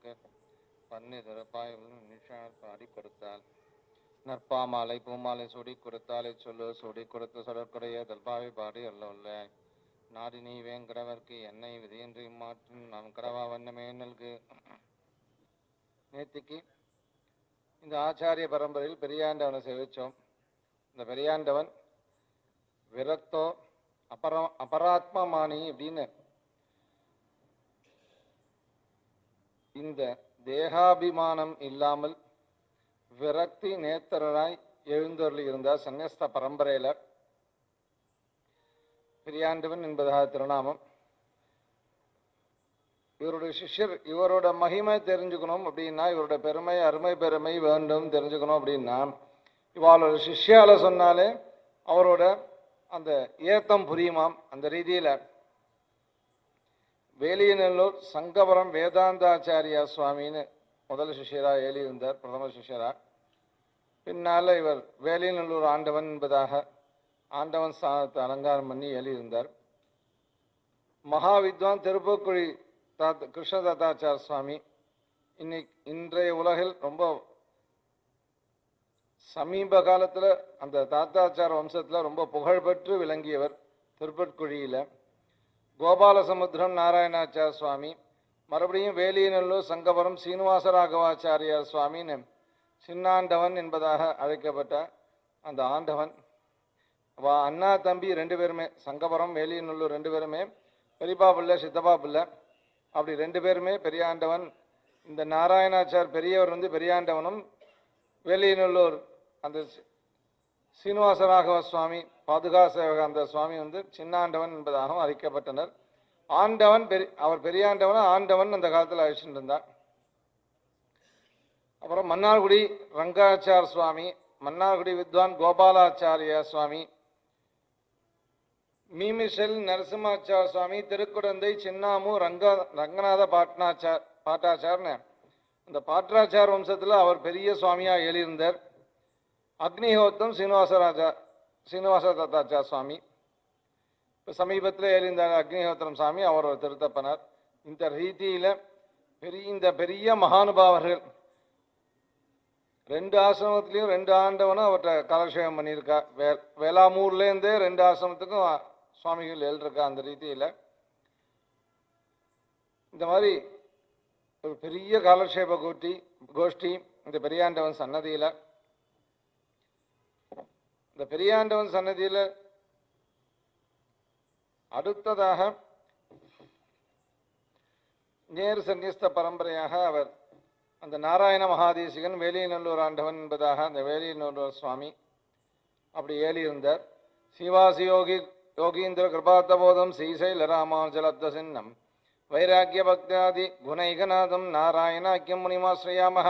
அவருக்கு பன்னி திறப்பாயுடன் நிஷார் பாடி கொடுத்தாள். நற்பாமாலை பூமாலை சூடி கொடுத்தாலை சொல்லு சூடி கொடுத்து சொடற்குடைய தல்பாவை பாடி அல்ல நாடி நீ வேங்கடவர்க்கு என்னை விதியின்றி மாற்றும் நாம் கடவா வண்ணமே நல்கு. நேத்திக்கு இந்த ஆச்சாரிய பரம்பரையில் பெரியாண்டவனை சேவிச்சோம். இந்த பெரியாண்டவன் விரக்தோ அபராத்மமானி அப்படின்னு இந்த தேகாபிமானம் இல்லாமல் விரக்தி நேத்தராய் எழுந்தொருளி இருந்தார். சன்னியஸ்த பரம்பரையில பெரியாண்டவன் என்பதாக திருநாமம். இவருடைய சிஷ்யர் இவரோட மகிமை தெரிஞ்சுக்கணும் அப்படின்னா, இவரோட பெருமை அருமை பெருமை வேண்டும் தெரிஞ்சுக்கணும் அப்படின்னா, இவாளோட சிஷ்யால சொன்னாலே அவரோட அந்த ஏத்தம் புரியுமாம். அந்த ரீதியில வேலியநல்லூர் சங்கபுரம் வேதாந்தாச்சாரியா சுவாமின்னு முதல் சிஷ்யரா எழுதியிருந்தார், பிரதம சிஷ்யரா. பின்னால இவர் வேலியநல்லூர் ஆண்டவன் என்பதாக ஆண்டவன் ஸ்தானத்தை அலங்காரம் பண்ணி எழுதியிருந்தார். மகாவித்வான் திருப்புக்குழி கிருஷ்ணதத்தாச்சார சுவாமி இன்றைய உலகில் ரொம்ப சமீப காலத்துல அந்த தாத்தாச்சார வம்சத்துல ரொம்ப புகழ்பெற்று விளங்கியவர். திருப்பட்குழியில கோபாலசமுத்திரம் நாராயணாச்சார சுவாமி, மறுபடியும் வேலியநல்லூர் சங்கபுரம் சீனிவாச ராகவாச்சாரியார் சுவாமின்னு சின்னாண்டவன் என்பதாக அழைக்கப்பட்ட அந்த ஆண்டவன் அண்ணா தம்பி ரெண்டு பேருமே, சங்கபுரம் வேலியநல்லூர் ரெண்டு பேருமே பெரியப்பா பிள்ளை சித்தப்பா பிள்ளை, அப்படி ரெண்டு பேருமே பெரியாண்டவன். இந்த நாராயணாச்சார் பெரியவர் பெரியாண்டவனும், வேலியநல்லூர் அந்த சீனிவாச ராகவ சுவாமி பாதுகா சேவக அந்த சுவாமி சின்னாண்டவன் என்பதாகவும் அழைக்கப்பட்டனர். ஆண்டவன் அவர் பெரியாண்டவன் ஆண்டவன் அந்த காலத்தில் அழைச்சிட்டு இருந்தார். அப்புறம் மன்னார்குடி ரங்காச்சார் சுவாமி, மன்னார்குடி வித்வான் கோபாலாச்சாரிய சுவாமி, மீமிஷல் நரசிம்மாச்சார் சுவாமி, திருக்குடந்தை சின்னாமு ரங்கநாத பாட்டாச்சார்னு அந்த பாட்டாச்சார் வம்சத்துல அவர் பெரிய சுவாமியா எழுதியிருந்தார். அக்னிஹோத்தம் சீனிவாச தத்தாச்சார் சுவாமி இப்போ சமீபத்தில் எழுதியிருந்தார். அக்னிஹோத்திரம் சுவாமி அவர் ஒரு திருத்தப்பனர். இந்த ரீதியில இந்த பெரிய மகானுபாவர்கள் ரெண்டு ஆசிரமத்திலையும் ரெண்டு ஆண்டவனும் அவற்றை காலக்ஷேபம் பண்ணியிருக்கா. வேளாமூர்லேருந்தே ரெண்டு ஆசிரமத்துக்கும் சுவாமிகள் எழுதிருக்கா. அந்த ரீதியில இந்த மாதிரி ஒரு பெரிய காலக்ஷேப கோஷ்டி இந்த பெரியாண்டவன் சன்னதியில. இந்த பெரியாண்டவன் சன்னதியில அடுத்ததாக நேரு சன்னியஸ்த பரம்பரையாக அவர் அந்த நாராயண மகாதேசிகன் வேலியநல்லூர் ஆண்டவன் என்பதாக அந்த வேலியநல்லூர் சுவாமி அப்படி ஏலியிருந்தார். சிவாசி யோகீந்திர கிருபாத்தபோதம் ஸ்ரீசைல ராமானுஜலப்தசின்னம் வைராக்கிய பக்தாதி குணைகநாதம் நாராயண ஐக்கியம் முனிமாஸ்ரயாமஹ.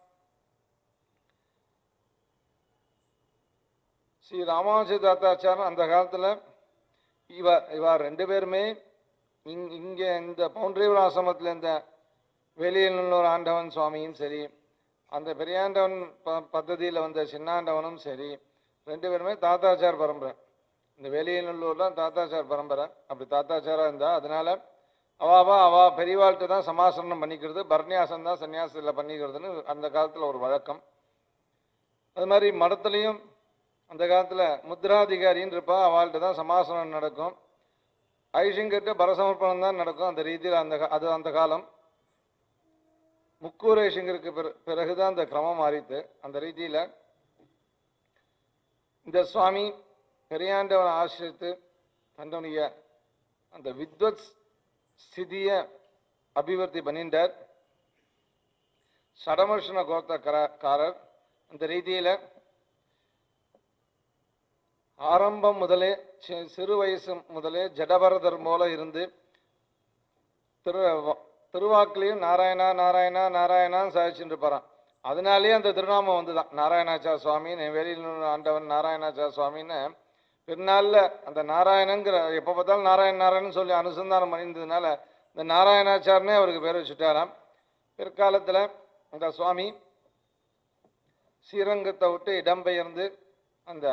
ஸ்ரீ ராமானுஜ தாத்தாச்சாரன் அந்த காலத்துல இவா ரெண்டு பேருமே இங்க இந்த பவுண்டரியூர் ஆசிரமத்தில் இந்த வேலியநல்லூர் ஆண்டவன் சுவாமியும் சரி, அந்த பெரியாண்டவன் பദ്ധதியில் வந்த சின்னாண்டவனும் சரி, ரெண்டு பேருமே தாத்தாச்சார் பரம்பரை. இந்த வேலியநல்லூர்ல தாத்தாச்சார் பரம்பரை. அப்படி தாத்தாச்சாரா இருந்தா அதனால அவ பெரியவாழ்கிட்ட தான் சமாசனம் பண்ணிக்கிறது, பர்ணியாசம் தான் சன்னியாசத்தில் பண்ணிக்கிறதுன்னு அந்த காலத்துல ஒரு வழக்கம். அது மாதிரி மடத்துலையும் அந்த காலத்துல முத்ராதிகாரின்னு இருப்பா, அவள்கிட்ட தான் சமாசனம் நடக்கும். ஐஷங்கிட்ட பரசமர்ப்பணம் தான் நடக்கும். அந்த ரீதியில் அந்த காலம் முக்கூர் ஐஷங்கருக்கு பிறகுதான் அந்த கிரமம் மாறித்து. அந்த ரீதியில இந்த சுவாமி பெரியாண்டவன் ஆசிரித்து தன்னுடைய அந்த வித்வத் ஸ்திதிய அபிவிருத்தி பண்ணிட்டார். சடமர்ஷன கோத்தக்காரர். அந்த ரீதியில ஆரம்பம் முதலே சிறு வயசு முதலே ஜடபரதர் போல இருந்து திருவாக்கிலையும் நாராயணா நாராயணா நாராயணான்னு சாதிச்சுட்டு இருப்பாரான். அதனாலேயே அந்த திருநாமம் வந்துதான் நாராயணாச்சார சுவாமின்னு, வேலியநல்லூர் ஆண்டவன் நாராயணாச்சார சுவாமின்னு. பின்னால அந்த நாராயணங்கிற எப்போ பார்த்தாலும் நாராயணன் சொல்லி அனுசந்தானம் பண்ணியிருந்ததுனால இந்த நாராயணாச்சாரனே அவருக்கு பேர் வச்சுட்டாராம். பிற்காலத்துல அந்த சுவாமி ஸ்ரீரங்கத்தை விட்டு இடம்பெயர்ந்து அந்த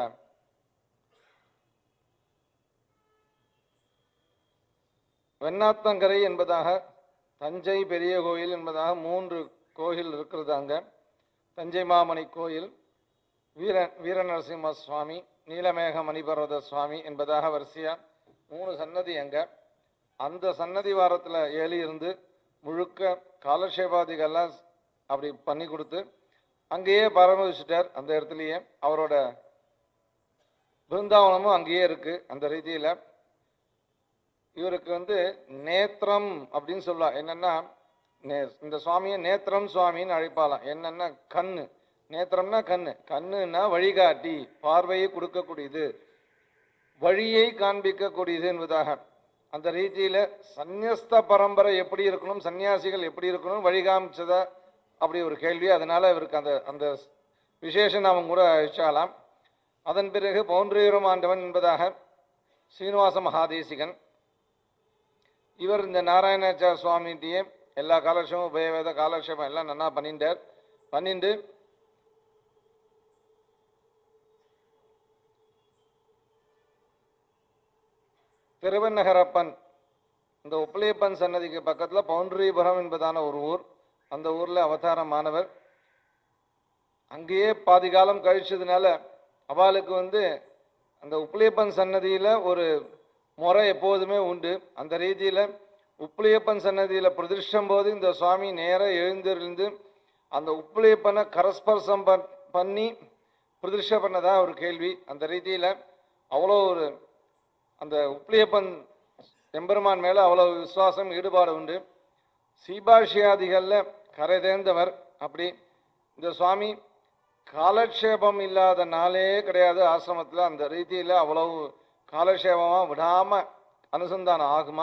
வெண்ணாத்தங்கரை என்பதாக தஞ்சை பெரிய கோயில் என்பதாக 3 கோயில் இருக்கிறது. அங்கே தஞ்சை மாமணி கோயில், வீரநரசிம்ம சுவாமி, நீலமேக மணிபர்வத சுவாமி என்பதாக வரிசையா 3 சன்னதி அங்கே. அந்த சன்னதி வாரத்தில் ஏறி இருந்து முழுக்க காலக்ஷேபாதிகள்லாம் அப்படி பண்ணி கொடுத்து அங்கேயே பராமரிச்சுட்டார். அந்த இடத்துலையே அவரோட பிருந்தாவனமும் அங்கேயே இருக்கு. அந்த ரீதியில் இவருக்கு நேத்திரம் அப்படின்னு சொல்லலாம். என்னன்னா இந்த சுவாமியை நேத்திரம் சுவாமின்னு அழைப்பாலாம். என்னன்னா கண்ணு, நேத்திரம்னா கண்ணு, கண்ணுன்னா வழிகாட்டி, பார்வையை கொடுக்கக்கூடியது, வழியை காண்பிக்கக்கூடியது என்பதாக. அந்த ரீதியில சந்நியஸ்த பரம்பரை எப்படி இருக்கணும், சன்னியாசிகள் எப்படி இருக்கணும் வழிகாமிச்சதா அப்படி ஒரு கேள்வி. அதனால இவருக்கு அந்த அந்த விசேஷம் நாம் கூட அழிச்சாலாம். அதன் பிறகு பவுண்டரீபுரம் ஆண்டவன் என்பதாக ஸ்ரீனிவாச மகாதேசிகன். இவர் இந்த நாராயணாச்சார சுவாமிகிட்டயே எல்லா காலக்ஷேபம், உபயவேத காலக்ஷேபம் எல்லாம் நல்லா பண்ணிட்டு திருவநகரப்பன், இந்த உப்பிலியப்பன் சன்னதிக்கு பக்கத்தில் பவுண்டரீபுரம் என்பதான ஒரு ஊர். அந்த ஊரில் அவதாரமானவர். அங்கேயே பாதி காலம் கழிச்சதுனால அவளுக்கு அந்த உப்பிலியப்பன் சன்னதியில் ஒரு முறை எப்போதுமே உண்டு. அந்த ரீதியில் உப்பிலியப்பன் சன்னதியில் பிரதிஷ்டம் போது இந்த சுவாமி நேராக எழுந்திருந்து அந்த உப்பிலியப்பனை கரஸ்பர்சம் பண்ணி பிரதிஷ்டை பண்ணதா ஒரு கேள்வி. அந்த ரீதியில் அவ்வளோ ஒரு அந்த உப்பிலியப்பன் எம்பெருமான் மேலே அவ்வளோ விசுவாசம், ஈடுபாடு உண்டு. சீபாஷியாதிகளில் கரை தேர்ந்தவர். அப்படி இந்த சுவாமி காலக்ஷேபம் இல்லாத நாளே கிடையாது ஆசிரமத்தில். அந்த ரீதியில் அவ்வளவு காலக்ஷேபமாக விடாமல் அனுசந்தானம் ஆகுமா.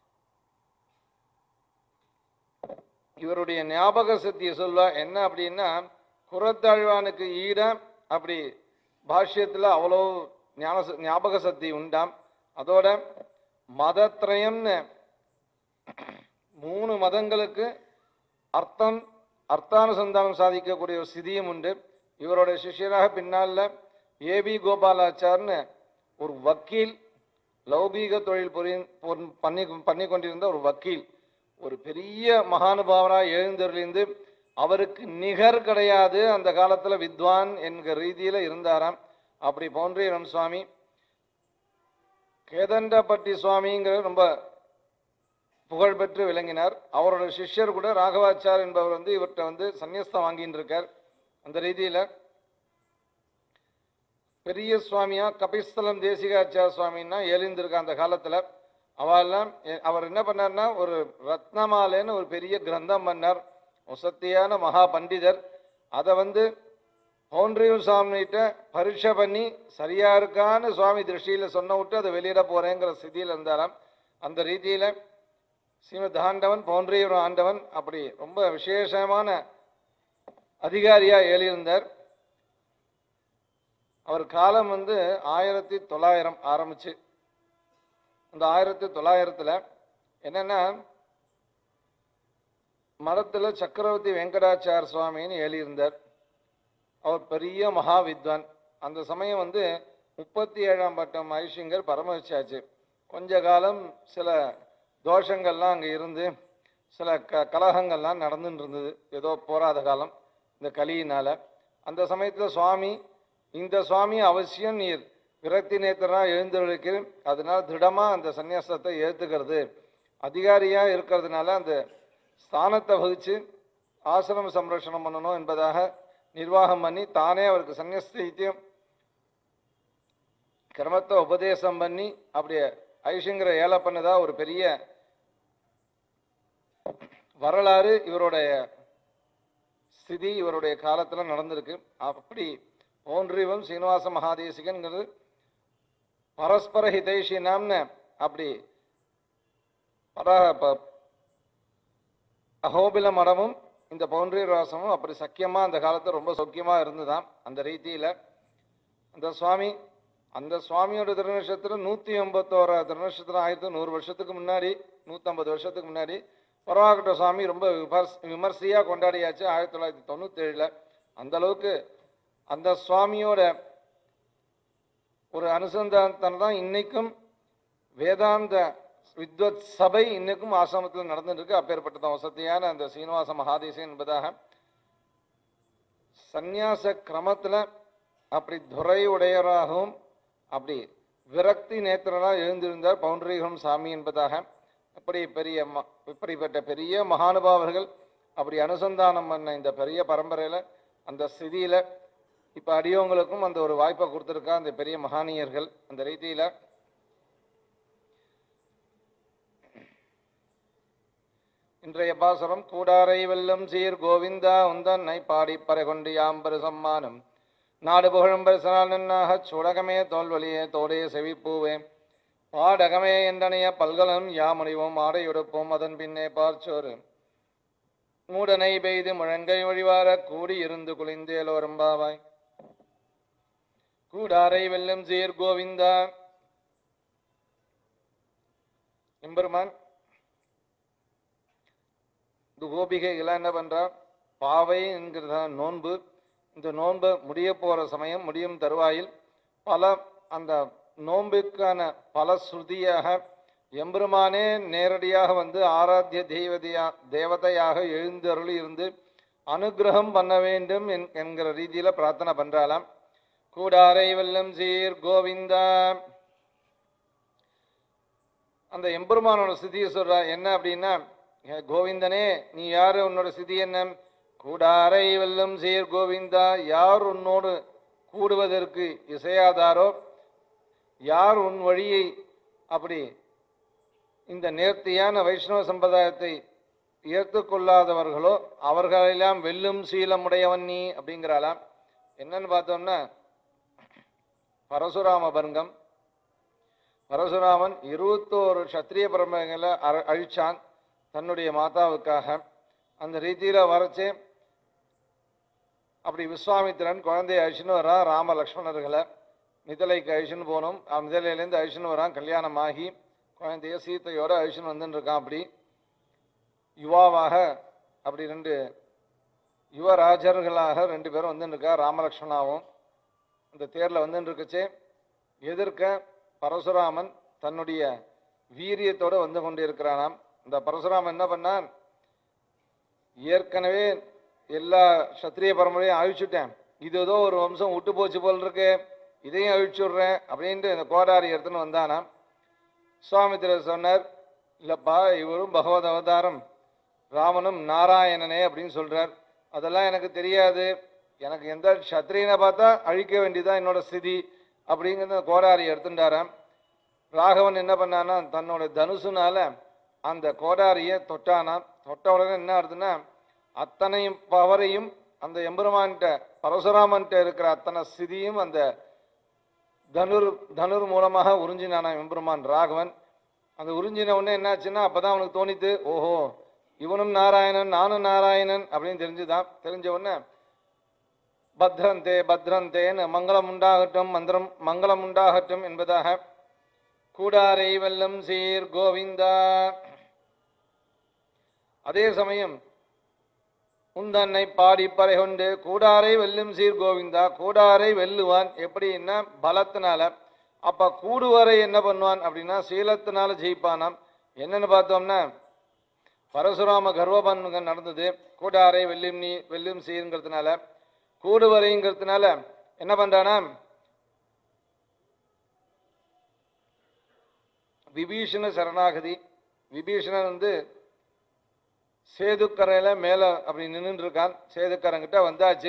இவருடைய ஞாபக சக்தியை சொல்ல என்ன அப்படின்னா, குரத்தாழ்வானுக்கு ஈட அப்படி பாஷ்யத்தில் அவ்வளோ ஞாபக சக்தி உண்டாம். அதோட மதத்ரயம்னு 3 மதங்களுக்கு அர்த்தானுசந்தானம் சாதிக்கக்கூடிய ஒரு சிதியும் உண்டு. இவருடைய சிஷ்யராக பின்னால் ஏபி கோபாலாச்சார்னு ஒரு வக்கீல், லௌகீக தொழில் பண்ணி கொண்டிருந்த ஒரு வக்கீல், ஒரு பெரிய மகானுபாவராக எழுந்தருளிந்து அவருக்கு நிகர் கிடையாது. அந்த காலத்தில் வித்வான் என்கிற ரீதியில் இருந்தாராம். அப்படி பவுண்டரீபுரம் சுவாமி, கேதண்டப்பட்டி சுவாமிங்கிற ரொம்ப புகழ்பெற்று விளங்கினார். அவரோட சிஷ்யர் கூட ராகவாச்சார் என்பவர் இவர்கிட்ட சன்னியஸ்தம் வாங்கின்னு இருக்கார். அந்த ரீதியில் பெரிய சுவாமியா கபிஸ்தலம் தேசிகாச்சார சுவாமின்னா எழுந்திருக்க அந்த காலத்தில். அவெல்லாம் அவர் என்ன பண்ணார்னா, ஒரு ரத்னமாலைன்னு ஒரு பெரிய கிரந்தம் பண்ணார். வசத்தியான மகா பண்டிதர். அதை பவுண்டரீபுரம் சுவாமிகிட்ட பரீட்சை பண்ணி சரியா இருக்கான்னு சுவாமி திருஷ்டியில் சொன்ன விட்டு அதை வெளியிட போறேங்கிற ஸ்திதியில் இருந்தாராம். அந்த ரீதியில் ஸ்ரீமத் ஆண்டவன், பவுண்டரீபுரம் ஆண்டவன் அப்படி ரொம்ப விசேஷமான அதிகாரியா எழுதியிருந்தார். அவர் காலம் 1900 ஆரம்பிச்சு. அந்த 1900 என்னன்னா, மடத்துல சக்கரவர்த்தி வெங்கடாச்சார சுவாமின்னு எழுதியிருந்தார். அவர் பெரிய மகா வித்வான். அந்த சமயம் 37ஆம் பட்டம் ஐஷிங்கர் பரமரிச்சாச்சு. கொஞ்ச காலம் சில தோஷங்கள்லாம் அங்கே இருந்து சில கலகங்கள்லாம் நடந்துட்டு இருந்தது. ஏதோ போராத காலம் இந்த கலியினால. அந்த சமயத்தில் சுவாமி, இந்த சுவாமி அவசியம் நீர் விரக்தி நேத்திரனாக எழுந்திருக்கிறது, அதனால திடமாக அந்த சன்னியாசத்தை ஏற்றுக்கிறது, அதிகாரியாக இருக்கிறதுனால அந்த ஸ்தானத்தை வகிச்சு ஆசிரம சம்ரட்சணம் பண்ணணும் என்பதாக நிர்வாகம் பண்ணி தானே அவருக்கு சன்னியாசத்தையும் கிரமத்தை உபதேசம் பண்ணி அப்படியே ஐஷிங்கிற ஏல பண்ணதா ஒரு பெரிய வரலாறு இவருடைய ஸ்திதி இவருடைய காலத்தில் நடந்திருக்கு. அப்படி பவுண்டரீபுரம் ஸ்ரீனிவாச மகாதேசிகன்கிறது பரஸ்பர ஹிதைஷினாம்னு அப்படி அகோபில மடமும் இந்த பவுண்டரீபுரம் அப்படி சக்கியமாக அந்த காலத்தில் ரொம்ப சௌக்கியமாக இருந்துதான். அந்த ரீதியில் அந்த சுவாமியோட திருநட்சத்திரம் 181 திருநட்சத்திரம் 1100 வருஷத்துக்கு முன்னாடி, 150 வருஷத்துக்கு முன்னாடி பரவாகட்ட சுவாமி ரொம்ப விமர்சையாக கொண்டாடியாச்சு 1997. அந்த அளவுக்கு அந்த சுவாமியோட ஒரு அனுசந்தானத்தான் இன்னைக்கும் வேதாந்த வித்வத் சபை இன்னைக்கும் ஆசிரமத்தில் நடந்துட்டு இருக்கு. அப்பேற்பட்டதான் வசதியான அந்த சீனிவாச மகாதேசன் என்பதாக சந்நியாச கிரமத்துல அப்படி துரை உடையராகவும் அப்படி விரக்தி நேத்திரனாக எழுந்திருந்தார் பவுண்டரிகம் சாமி என்பதாக. இப்படிப்பட்ட பெரிய மகானுபாவர்கள் அப்படி அனுசந்தானம் பண்ண இந்த பெரிய பரம்பரையில அந்த ஸ்திதியில இப்ப அடியவங்களுக்கும் அந்த ஒரு வாய்ப்பை கொடுத்திருக்கா அந்த பெரிய மகானியர்கள். அந்த ரீதியில இன்றைய பாசுரம் கூடாரை வெல்லும் சீர் கோவிந்தா உந்தன்னை பாடி பறைகொண்டு யாம்பரு சம்மானம் நாடு புகழும் பரிசனால் நின்னாக சுடகமே தோல்வழியே தோடே செவிப்பூவே பாடகமே என்றனைய பல்கலம் யாமுடிவோம் ஆடையொடுப்போம் அதன் பின்னே பார்ச்சோறு மூடனை பெய்து முழங்கை வழிவார கூடி இருந்து குளிந்தேலோரம்பாவாய். கூடாரை வெல்லும் சீர் கோவிந்தா. எம்பெருமான் இந்த கோபிகைகளை என்ன பண்றா, பாவை என்கிறத நோன்பு, இந்த நோன்பு முடிய போற சமயம் முடியும் தருவாயில் பல அந்த நோன்புக்கான பல ஸ்ருதியாக எம்பெருமானே நேரடியாக வந்து ஆராத்திய தேவதையாக எழுந்தருளி இருந்து அனுகிரகம் பண்ண வேண்டும் என்கிற ரீதியில பிரார்த்தனை பண்றாளாம். கூடாரை வெல்லும் சீர் கோவிந்தா. அந்த எம்பெருமானோட ஸ்திதியை சொல்றா. என்ன அப்படின்னா, கோவிந்தனே நீ யாரு, உன்னோட ஸ்திதி என்ன? கூடாரை வெல்லும் சீர் கோவிந்தா. யார் உன்னோடு கூடுவதற்கு இசையாதாரோ, யார் உன் வழியை அப்படி இந்த நேர்த்தியான வைஷ்ணவ சம்பிரதாயத்தை ஏற்றுக்கொள்ளாதவர்களோ அவர்களெல்லாம் வெல்லும் சீலமுடையவன் நீ அப்படிங்கிறாளாம். என்னன்னு பார்த்தோம்னா, பரசுராம பர்ங்கம். பரசுராமன் 21 சத்திரிய பரம்பரைகளை அழிச்சான் தன்னுடைய மாதாவுக்காக. அந்த ரீதியில வரைச்சே அப்படி விஸ்வாமித்திரன் குழந்தைய அழிச்சுன்னு வரா ராம லக்ஷ்மணர்களை மிதலைக்கு அழிச்சுன்னு போனோம். மிதலையிலேருந்து அழிச்சுன்னு வரான். கல்யாணம் ஆகி குழந்தைய சீத்தையோட அழிச்சுன்னு வந்துன்னு இருக்கான். அப்படி யுவாவாக அப்படி 2 யுவராஜர்களாக 2 பேரும் வந்துன்னு இருக்கா. ராமலக்ஷ்மணாவும் அந்த தேர்ல வந்துன்னு இருக்குச்சே எதிர்க்க பரசுராமன் தன்னுடைய வீரியத்தோடு வந்து கொண்டிருக்கிறானாம். இந்த பரசுராமன் என்ன பண்ணான், ஏற்கனவே எல்லா சத்திரிய பரம்பரையும் அழிச்சுட்டேன், இது ஏதோ ஒரு வம்சம் விட்டு போச்சு போல் இருக்கு, இதையும் அழிச்சுடுறேன் அப்படின்ட்டு இந்த கோடாரி எடுத்துன்னு வந்தானாம். விஸ்வாமித்திரர் சொன்னார், இல்லப்பா இவரும் பகவத் அவதாரம், ராமனும் நாராயணனே அப்படின்னு சொல்றார். அதெல்லாம் எனக்கு தெரியாது, எனக்கு எந்த சத்திரியனை பார்த்தா அழிக்க வேண்டியதான் என்னோட ஸ்திதி அப்படிங்கிறத கோடாரி எடுத்துட்டாராம். ராகவன் என்ன பண்ணானா, தன்னோட தனுசுனால அந்த கோடாரியை தொட்டானாம். தொட்ட உடனே என்ன ஆகுதுன்னா, அத்தனையும் பவரையும் அந்த எம்பெருமான்கிட்ட பரசுராமன்கிட்ட இருக்கிற அத்தனை ஸ்திதியும் அந்த தனுர் மூலமாக உறிஞ்சினானா எம்பெருமான் ராகவன். அந்த உறிஞ்சின உடனே என்னாச்சுன்னா, அப்பதான் அவனுக்கு தோணித்து, ஓஹோ இவனும் நாராயணன் நானும் நாராயணன் அப்படின்னு தெரிஞ்சுதான். தெரிஞ்ச உடனே பத்ரந்தே பத்ரந்தேன்னு மங்களம் உண்டாகட்டும், மந்திரம் மங்களம் உண்டாகட்டும் என்பதாக கூடாரை வெல்லும் சீர் கோவிந்தா. அதே சமயம் உந்தன்னை பாடி பறை கொண்டு கூடாரை வெல்லும் சீர் கோவிந்தா. கூடாரை வெல்லுவான் எப்படின்னா பலத்தினால. அப்ப கூடுவரை என்ன பண்ணுவான் அப்படின்னா சீலத்தினால ஜெயிப்பானாம். என்னன்னு பார்த்தோம்னா, பரசுராம கர்வபன்கம் நடந்தது கூடாரை வெல்லும் சீருங்கிறதுனால. கூடுவரைங்கிறதுனால என்ன பண்றானா, விபீஷண சரணாகதி. விபீஷணன் வந்து சேதுக்கரையில மேல அப்படி நின்று இருக்கான். சேதுக்கரங்கிட்ட வந்தாச்சு,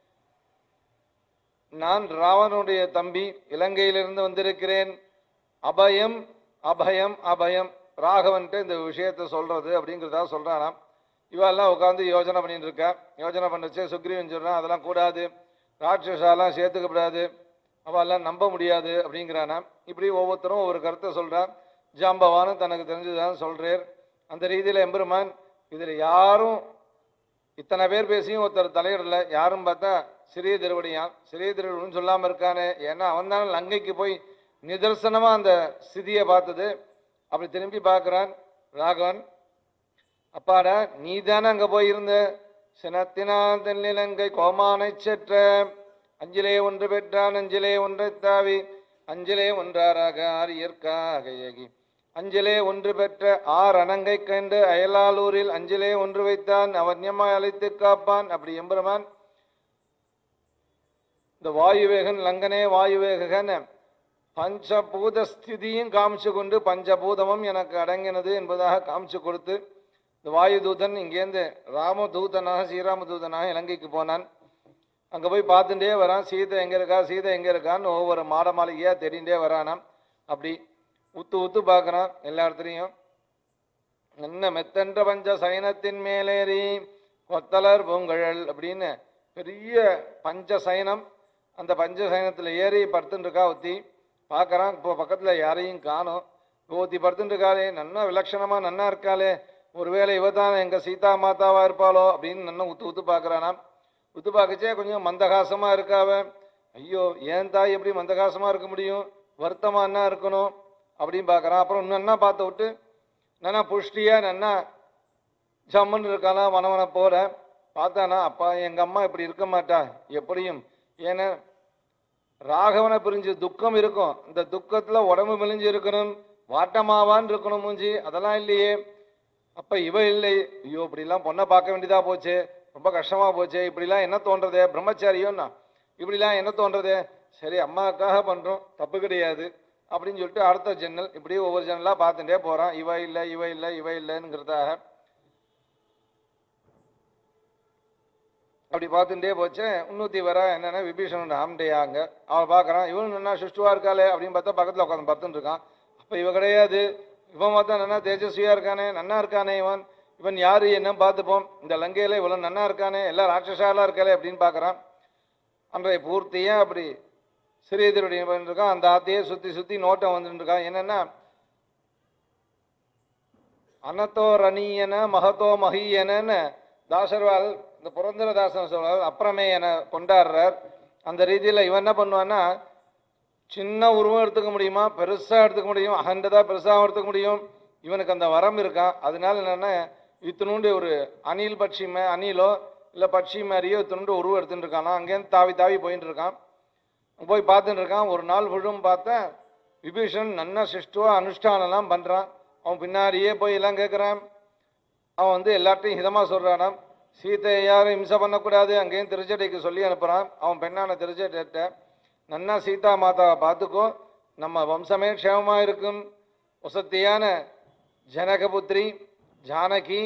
நான் ராவனுடைய தம்பி, இலங்கையிலிருந்து வந்திருக்கிறேன், அபயம் அபயம் அபயம். ராகவன்ட்டு இந்த விஷயத்த சொல்றது அப்படிங்கிறதா சொல்றானாம். இவெல்லாம் உட்காந்து யோஜனை பண்ணிட்டு இருக்கா. யோஜனை பண்ணுச்சு சுக்ரீவன் சொல்றான், அதெல்லாம் கூடாது, ராட்சசாலாம் சேர்த்துக்கப்படாது, அவெல்லாம் நம்ப முடியாது அப்படிங்கிறானாம். இப்படி ஒவ்வொருத்தரும் ஒவ்வொரு கருத்தை சொல்றான். ஜாம்பவானும் தனக்கு தெரிஞ்சுதான் சொல்றார். அந்த ரீதியில எம்பெருமான் இதுல யாரும் இத்தனை பேர் பேசியும் ஒருத்தர் தலையிடல. யாரும் பார்த்தா சிறிய திருவடியான். சிறிய திருவடின்னு சொல்லாம இருக்கானே, ஏன்னா அவன் தானே லங்கைக்கு போய் நிதர்சனமா அந்த ஸ்திதியை பார்த்தது. அப்படி திரும்பி பார்க்கிறான் ராகவன். அப்பாடா நீ தானே அங்க போயிருந்த, சினத்தினால் தென்னிலங்கை கோமானை செற்ற, அஞ்சிலே ஒன்று பெற்றான் அஞ்சிலே ஒன்றை தாவி, அஞ்சிலே ஒன்றாராக ஆரியற்காக ஏகி, அஞ்சிலே ஒன்று பெற்ற ஆர் அணங்கை கண்டு அயலாலூரில் அஞ்சிலே ஒன்று வைத்தான் அவன்யமாய் அழைத்து காப்பான். அப்படி எம்பெருமான் இந்த வாயுவேகன் லங்கனே வாயுவேகன் பஞ்சபூத ஸ்திதியும் காமிச்சு கொண்டு பஞ்சபூதமும் எனக்கு அடங்கினது என்பதாக காமிச்சு கொடுத்து இந்த வாயு தூதன் இங்கேருந்து ராமதூதனாக ஸ்ரீராமதூதனாக இலங்கைக்கு போனான். அங்கே போய் பார்த்துட்டே வரான். சீதை எங்கே இருக்கா, சீதை எங்கே இருக்கான்னு ஒவ்வொரு மாட மாளிகையாக தெரிந்தே வரானாம். அப்படி உத்து உத்து பார்க்குறான் எல்லா இடத்துலையும். என்ன மெத்தன்ற பஞ்ச சயனத்தின் மேலேறி கொத்தலர் பூங்கழல் அப்படின்னு பெரிய பஞ்ச சயனம். அந்த பஞ்ச சயனத்தில் ஏறி படுத்துட்டு இருக்கா ஒத்தி. பார்க்குறான். இப்போ பக்கத்தில் யாரையும் காணும். ஒத்தி படுத்துட்டு இருக்காளே, நன்னா விலட்சணமாக நன்னா இருக்காளே, ஒருவேளை இவ தான் எங்கள் சீதா மாதாவாக இருப்பாளோ அப்படின்னு நன்னா உத்து உத்து பார்க்குறானாம். உத்து பார்க்கச்சே கொஞ்சம் மந்தகாசமாக இருக்காவ. ஐயோ ஏன் தாய் எப்படி மந்தகாசமாக இருக்க முடியும், வருத்தமாக என்ன இருக்கணும் அப்படின்னு பார்க்குறான். அப்புறம் நன்னா பார்த்து விட்டு நன்னா புஷ்டியாக நன்னா ஜம்முன்னு இருக்கானா மனவனை போகிற பார்த்தானா. அப்பா எங்கள் அம்மா இப்படி இருக்க மாட்டா எப்படியும், ஏன்னா ராகவனை பிரிஞ்சு துக்கம் இருக்கும், இந்த துக்கத்தில் உடம்பு மெலிஞ்சு இருக்கணும், வாட்டமாவான்னு இருக்கணும் மூஞ்சி, அதெல்லாம் இல்லையே. அப்போ இவ இல்லை. ஐயோ இப்படிலாம் பொண்ணை பார்க்க வேண்டியதாக போச்சு, ரொம்ப கஷ்டமாக போச்சு, இப்படிலாம் என்ன தோன்றதே, பிரம்மச்சாரியோன்னா இப்படிலாம் என்ன தோன்றதே, சரி அம்மாவுக்காக பண்ணுறோம் தப்பு கிடையாது அப்படின்னு சொல்லிட்டு அடுத்த ஜன்னல் இப்படி ஒவ்வொரு ஜன்னலாக பார்த்துட்டே போகிறான். இவ இல்லை இவ இல்லை இவ இல்லைங்கிறதாக அப்படி பார்த்துட்டே போச்சு. இன்னூத்தி வர என்னென்னா விபீஷணன் ஆம்டையாங்க. அவன் பார்க்குறான். இவன் என்ன சுஷ்டுவாக இருக்காளே அப்படின்னு பார்த்தா பக்கத்தில் உட்காந்து பார்த்துட்டு இருக்கான். அப்போ இவ கிடையாது, இவன் பார்த்தா நன்னா தேஜஸ்வியாக இருக்கானே, நன்னா இருக்கானே, இவன் யாரு என்ன பார்த்துப்போம், இந்த லங்கையில் இவ்வளோ நன்னா இருக்கானே, எல்லாம் ராட்சசாலாம் இருக்காளே அப்படின்னு பார்க்குறான். அன்றைய பூர்த்தியாக அப்படி சிறியதருடைய இருக்கான். அந்த ஆத்தையே சுற்றி சுற்றி நோட்டம் வந்துட்டு இருக்கான். என்னென்னா அனத்தோ ரணியன மகத்தோ மகியனன்னு தாசர்வால் இந்த புரந்தரதாசன் சொல்றார், அப்புறமே என கொண்டாடுறார். அந்த ரீதியில் இவன் என்ன பண்ணுவான்னா, சின்ன உருவம் எடுத்துக்க முடியுமா, பெருசாக எடுத்துக்க முடியும், அகண்டதாக பெருசாகவும் எடுத்துக்க முடியும். இவனுக்கு அந்த வரம் இருக்கான். அதனால என்னென்னா இத்தினுண்டு ஒரு அணில் பட்சி அணிலோ இல்லை பட்சி மாதிரியோ இத்தினுண்டு உருவம் எடுத்துட்டு இருக்கானா. அங்கேருந்து தாவி தாவி போயிட்டு இருக்கான். போய் பார்த்துட்டு இருக்கான். ஒரு நாள் விழும் பார்த்தா விபீஷன் நன்னா சிஷ்டுவா அனுஷ்டானெல்லாம் பண்ணுறான். அவன் பின்னாடியே போய் எல்லாம் கேட்குறான். அவன் வந்து எல்லாத்தையும் ஹிதமாக சொல்கிறானாம். சீத்தை யாரும் இம்சை பண்ணக்கூடாது, அங்கேயும் திருச்சடைக்கு சொல்லி அனுப்புகிறான். அவன் பெண்ணான திருச்சட்டை நன்னா சீதா மாதாவை பார்த்துக்கோ, நம்ம வம்சமே க்ஷேமமாக இருக்கும், வசத்தியான ஜனகபுத்திரி ஜானகி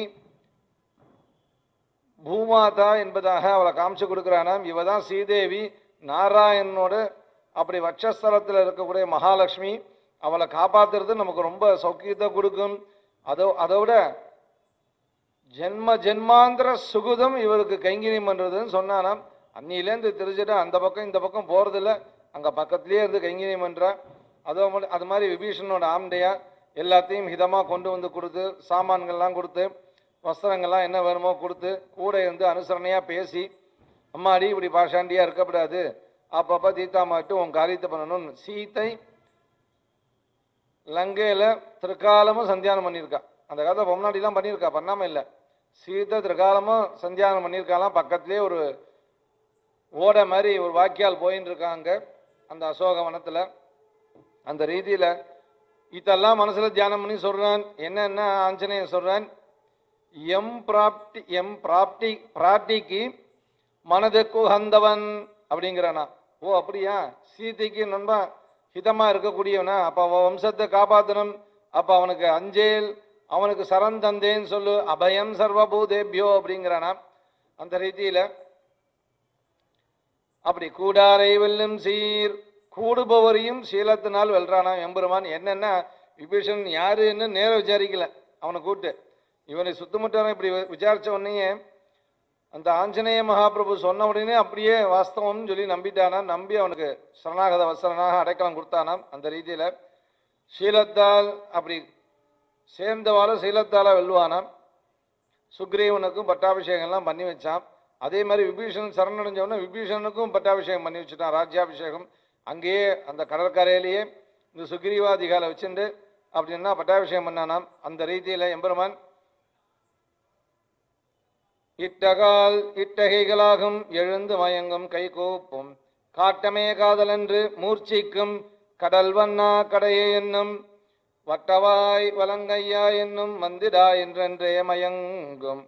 பூமாதா என்பதாக அவளை காமிச்சு கொடுக்குறானாம். இவ தான் ஸ்ரீதேவி, நாராயணனோட அப்படி வட்சஸ்தலத்தில் இருக்கக்கூடிய மகாலட்சுமி. அவளை காப்பாற்றுறது நமக்கு ரொம்ப சௌக்கியத்தை கொடுக்கும். அதோட ஜென்ம ஜென்மாந்திர சுகுதம் இவருக்கு கைங்கரியம் பண்ணுறதுன்னு சொன்னானாம். அன்னிலேருந்து தெரிஞ்சுட்டு அந்த பக்கம் இந்த பக்கம் போகிறதில்ல, அங்கே பக்கத்துலேயே இருந்து கைங்கரியம் பண்ணுறான். அது மாதிரி விபீஷணனோட ஆம்டையா எல்லாத்தையும் ஹிதமாக கொண்டு வந்து கொடுத்து, சாமான்கள்லாம் கொடுத்து, வஸ்திரங்கள்லாம் என்ன வேணுமோ கொடுத்து, கூட இருந்து அனுசரணையாக பேசி, அம்மாடி இப்படி பாஷாண்டியாக இருக்கக்கூடாது, அப்பப்போ தீத்தாமாட்டு உன் காரியத்தை பண்ணணும்னு. சீத்தை லங்கையில் திருக்காலமும் சந்தியானம் பண்ணியிருக்கா. அந்த காலத்தில் பொம்னாடிலாம் பண்ணியிருக்கா, பண்ணாமல் இல்லை. சீத்தை திருக்காலமும் சந்தியானம் பண்ணியிருக்காலாம். பக்கத்துலேயே ஒரு ஓடை மாதிரி ஒரு வாக்கியால் போயின்னு இருக்காங்க அந்த அசோகவனத்தில். அந்த ரீதியில் இதெல்லாம் மனசில் தியானம் பண்ணி சொல்கிறான். என்னென்ன ஆஞ்சநேயன் சொல்கிறான், எம் பிராப்திக்கு மனதுக்கு ஹந்தவன் அப்படிங்கிறானா. ஓ அப்படியா, சீதைக்கு நண்பா ஹிதமாக இருக்கக்கூடியவனா, அப்போ அவன் வம்சத்தை காப்பாற்றணும், அப்போ அவனுக்கு அஞ்சேல், அவனுக்கு சரண் தந்தேன்னு சொல்லு, அபயம் சர்வபூதேபியோ அப்படிங்கிறானா. அந்த ரீதியில் அப்படி கூடாரை வெல்லும் சீர், கூடுபவரையும் சீலத்தினால் வெல்றானா எம்பெருமான். என்னென்னா விபீஷன் யாருன்னு நேரம் விசாரிக்கல, அவனை கூப்பிட்டு இவனை சுத்தமுட்டான இப்படி விசாரித்த உடனேயே அந்த ஆஞ்சநேய மகாபிரபு சொன்ன உடனே அப்படியே வாஸ்தவம்னு சொல்லி நம்பிட்டானா. நம்பி அவனுக்கு சரணாகத வசரனாக அடைக்கலம் கொடுத்தானாம். அந்த ரீதியில் சீலத்தால் அப்படி சேர்ந்தவாறு சீலத்தால் வெல்வானாம். சுக்ரீவனுக்கும் பட்டாபிஷேகம்லாம் பண்ணி வச்சான். அதே மாதிரி விபீஷன் சரணடைஞ்சவன விபீஷனுக்கும் பட்டாபிஷேகம் பண்ணி வச்சுட்டான், ராஜ்யாபிஷேகம். அங்கேயே அந்த கடற்கரையிலேயே இந்த சுக்ரீவாதிகாலை வச்சுட்டு அப்படின்னா பட்டாபிஷேகம் பண்ணானாம். அந்த ரீதியில் எம்பெருமான் இட்டகால் இட்டகைகளாகும் எழுந்து மயங்கும் கை கூப்பும் காட்டமே காதலென்று மூர்ச்சிக்கும் கடல் வண்ணா கடையே என்னும் வட்டவாய் வலங்கையா என்னும் மந்திடா என்றென்றே மயங்கும்.